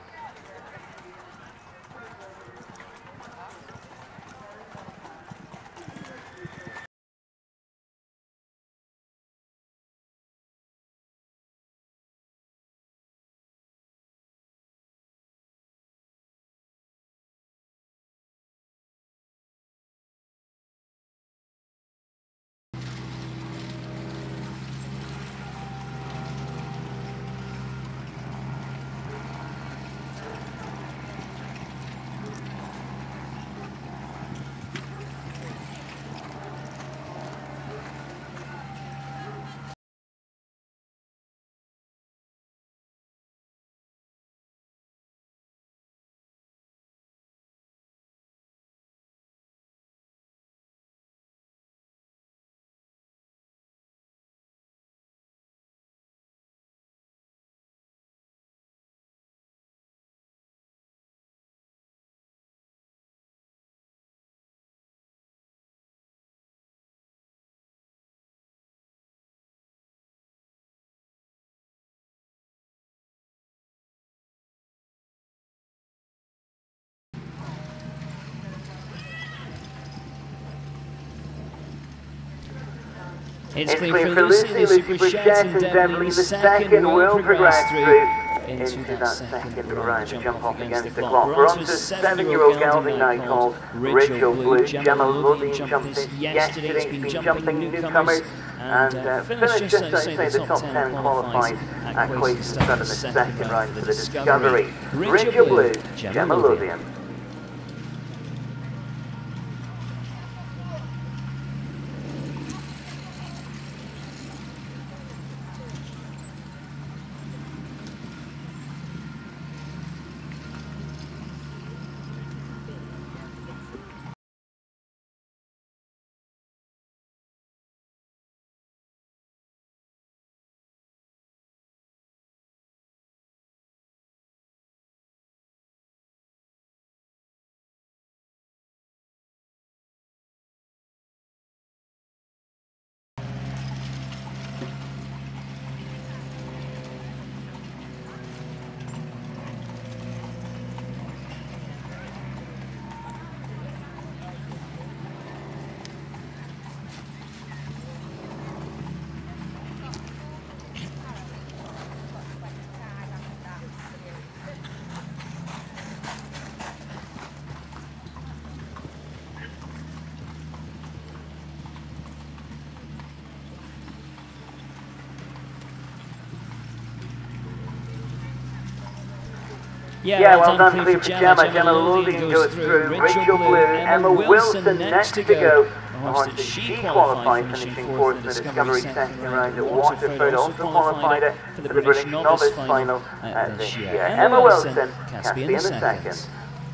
It's clear for Lucy Burchett and Deverly the second will progress through into that second round. Jump off against the clock. We're on to a 7-year-old gelding now called Ritual Blue. Gemma Lillian jumped this yesterday. It's been jumping newcomers and finished just outside the top 10 qualified at Quayston Stud in the second round for the Discovery. Ritual Blue, Gemma Lillian. Yeah, well done, clear for Gemma. Gemma Loading goes through. Rachel Blue, Emma Wilson next to go. The horse that she qualified, finishing fourth in the Discovery second round at Waterford, also qualified for the British Novice Final this year. Emma Wilson, Caspian the second.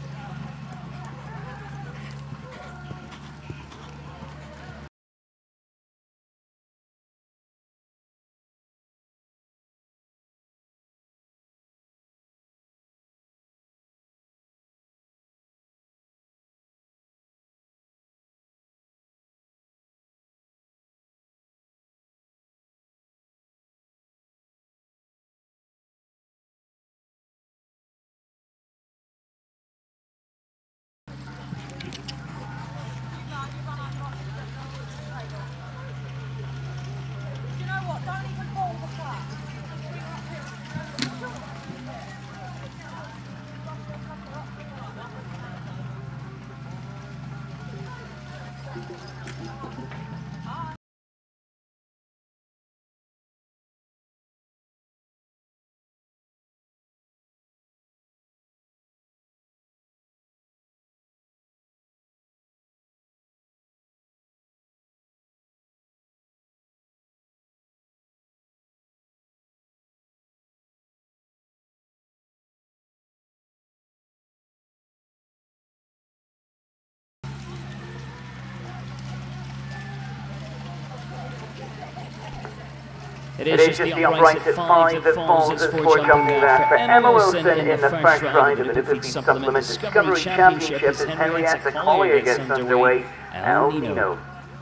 It is just the upright at 5 that falls. It's 4 jumping there for Emma Wilson in the first round of the Nupafeed Supplement Discovery Championship as Henrietta Collier gets underway. El Nino.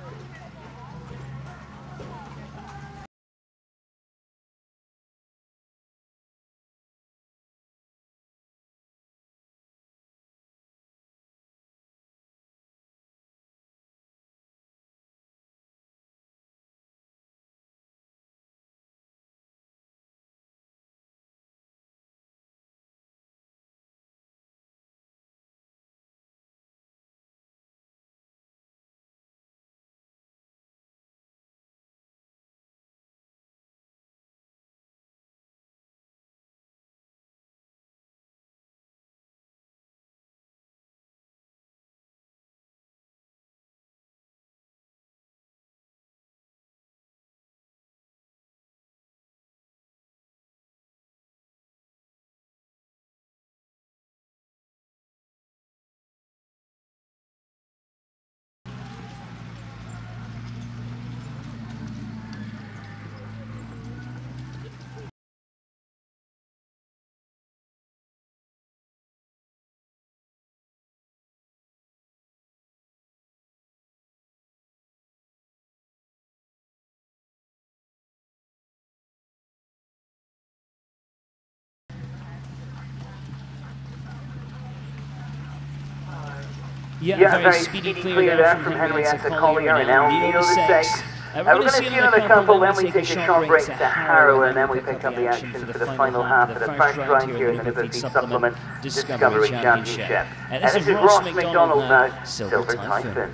Yeah, a very speedy clear there from Henrietta Collier and El Nino the 6. We're going to see another couple, then we take a short break to Harrow, and then we pick up the action for the final half of the first round here in the Nupafeed Supplement Discovery Championship. And this is Ross McDonald now, Silver Typhoon.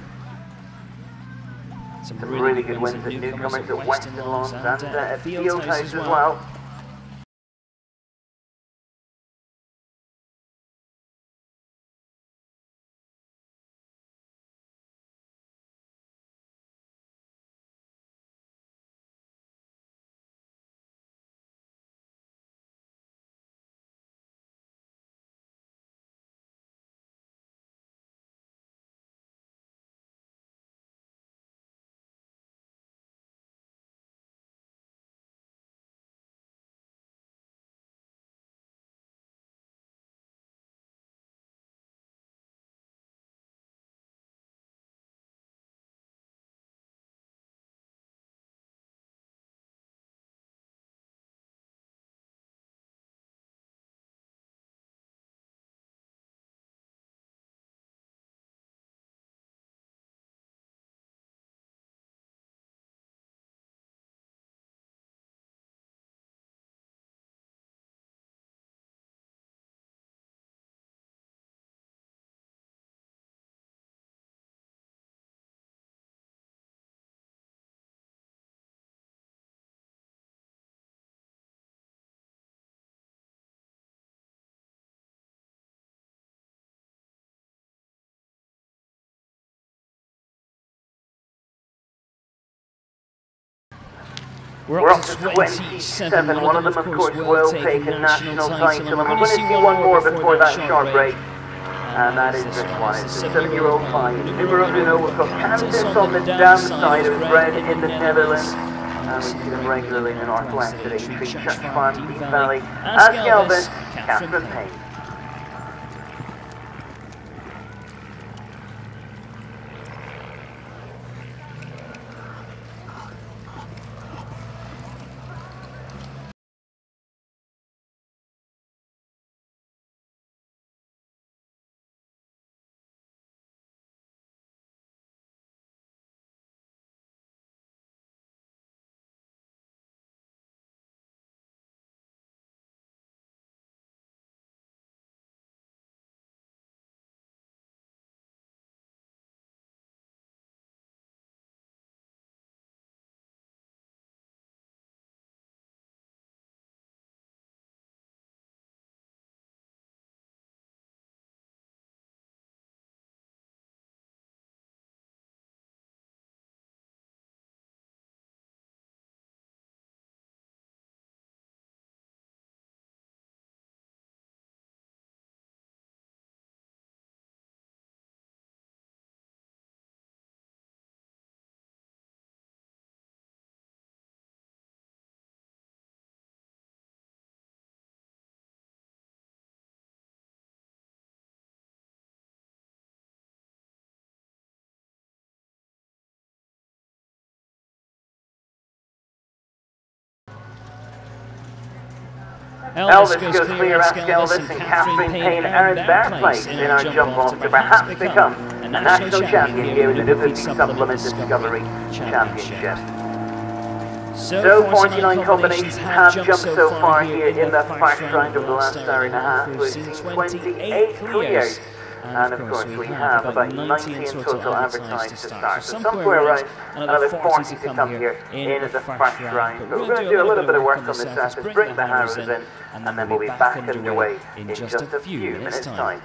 Some really good wins at newcomers at Western Lawns and at Fieldhouse as well. We're up to 27. One of them, of course, will take a national title. And we're going to see one more before that short break. And that is this one. It's a 7-year-old client. Numero uno, we've got Cantus on the downside, who's bred in the Netherlands. And we see them regularly in our collection at Tree Church Farm, Deep Valley. As Elvis, Catherine Payne. Elvis goes clear, Ask Elvis, and Catherine Payne earned their place in our jump-off to perhaps become a national champion here in the Nupafeed Supplement Discovery Championship. So 49 combinations have jumped so far here in the first round of the last hour and a half. We've seen 28 clears. And of course we have about 90 in total advertised to start. So somewhere around another 40 to come here in the first round. But we're going to do a little bit of work on the surface, bring the hammers in, and then we'll be back underway in just a few minutes' time.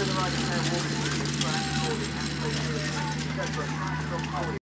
with the riding tail walking with the track for the athlete.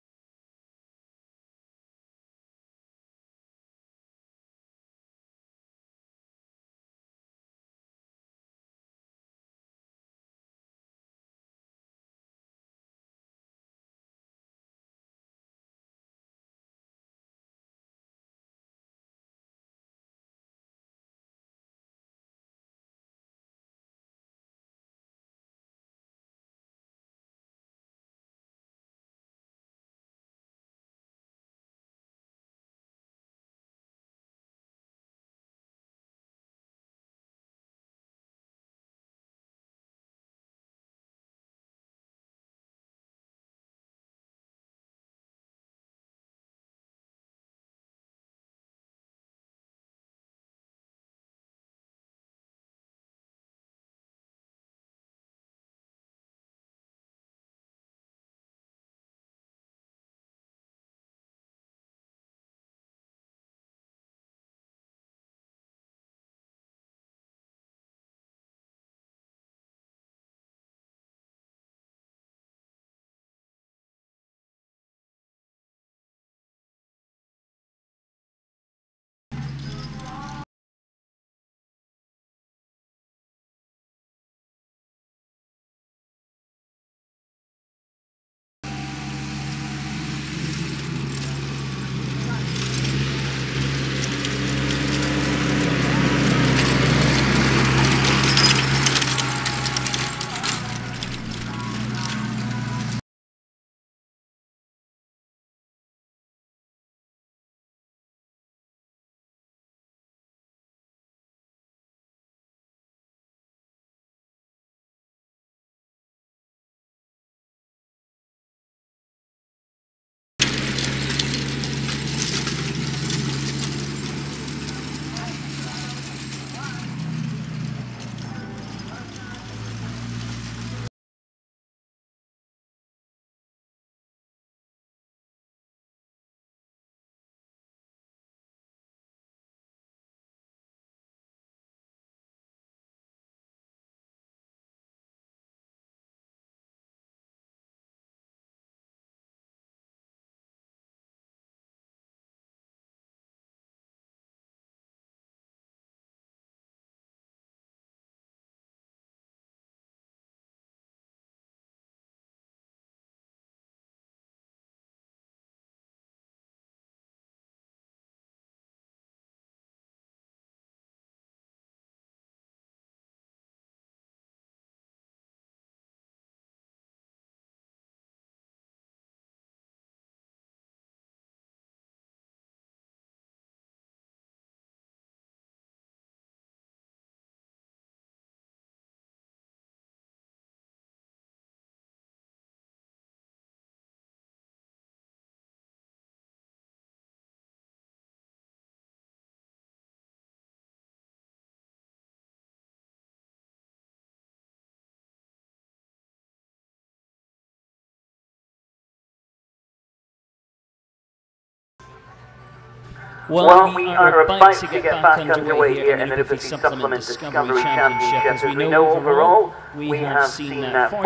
Well, we are about to get back underway here in the Nupafeed Supplement Discovery Championship. As we know overall, we have seen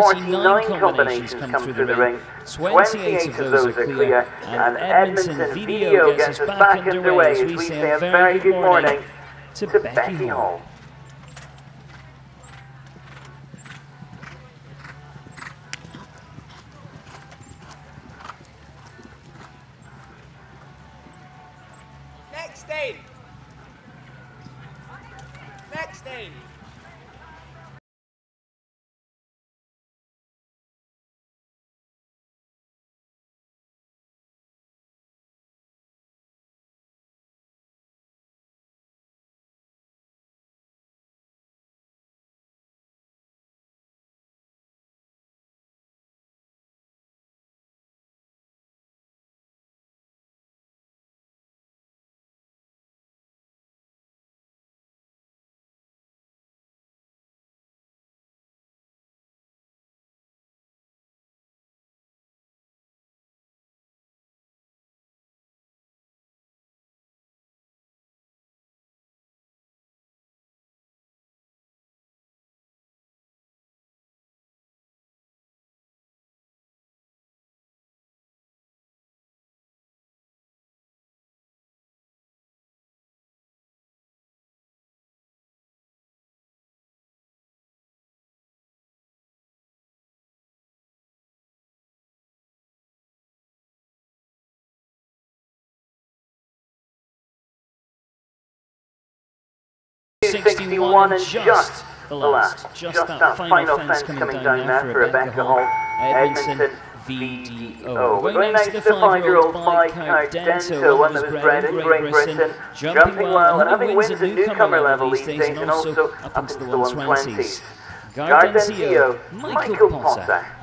49 combinations come through the ring. 28 of those are clear, and Edmonton Video gets us back underway as we say a very good morning to Becky Hall. Next stage. Next stage. 61 and just the last. Just that final fence coming down there for Rebecca Hall, Edmonton VDO. We're going next to the 5-year-old bike out Dento, one that was bred in Great Britain, jumping well and having wins at newcomer level these days and also up into the 120s. Gardenzio, Michael Potter.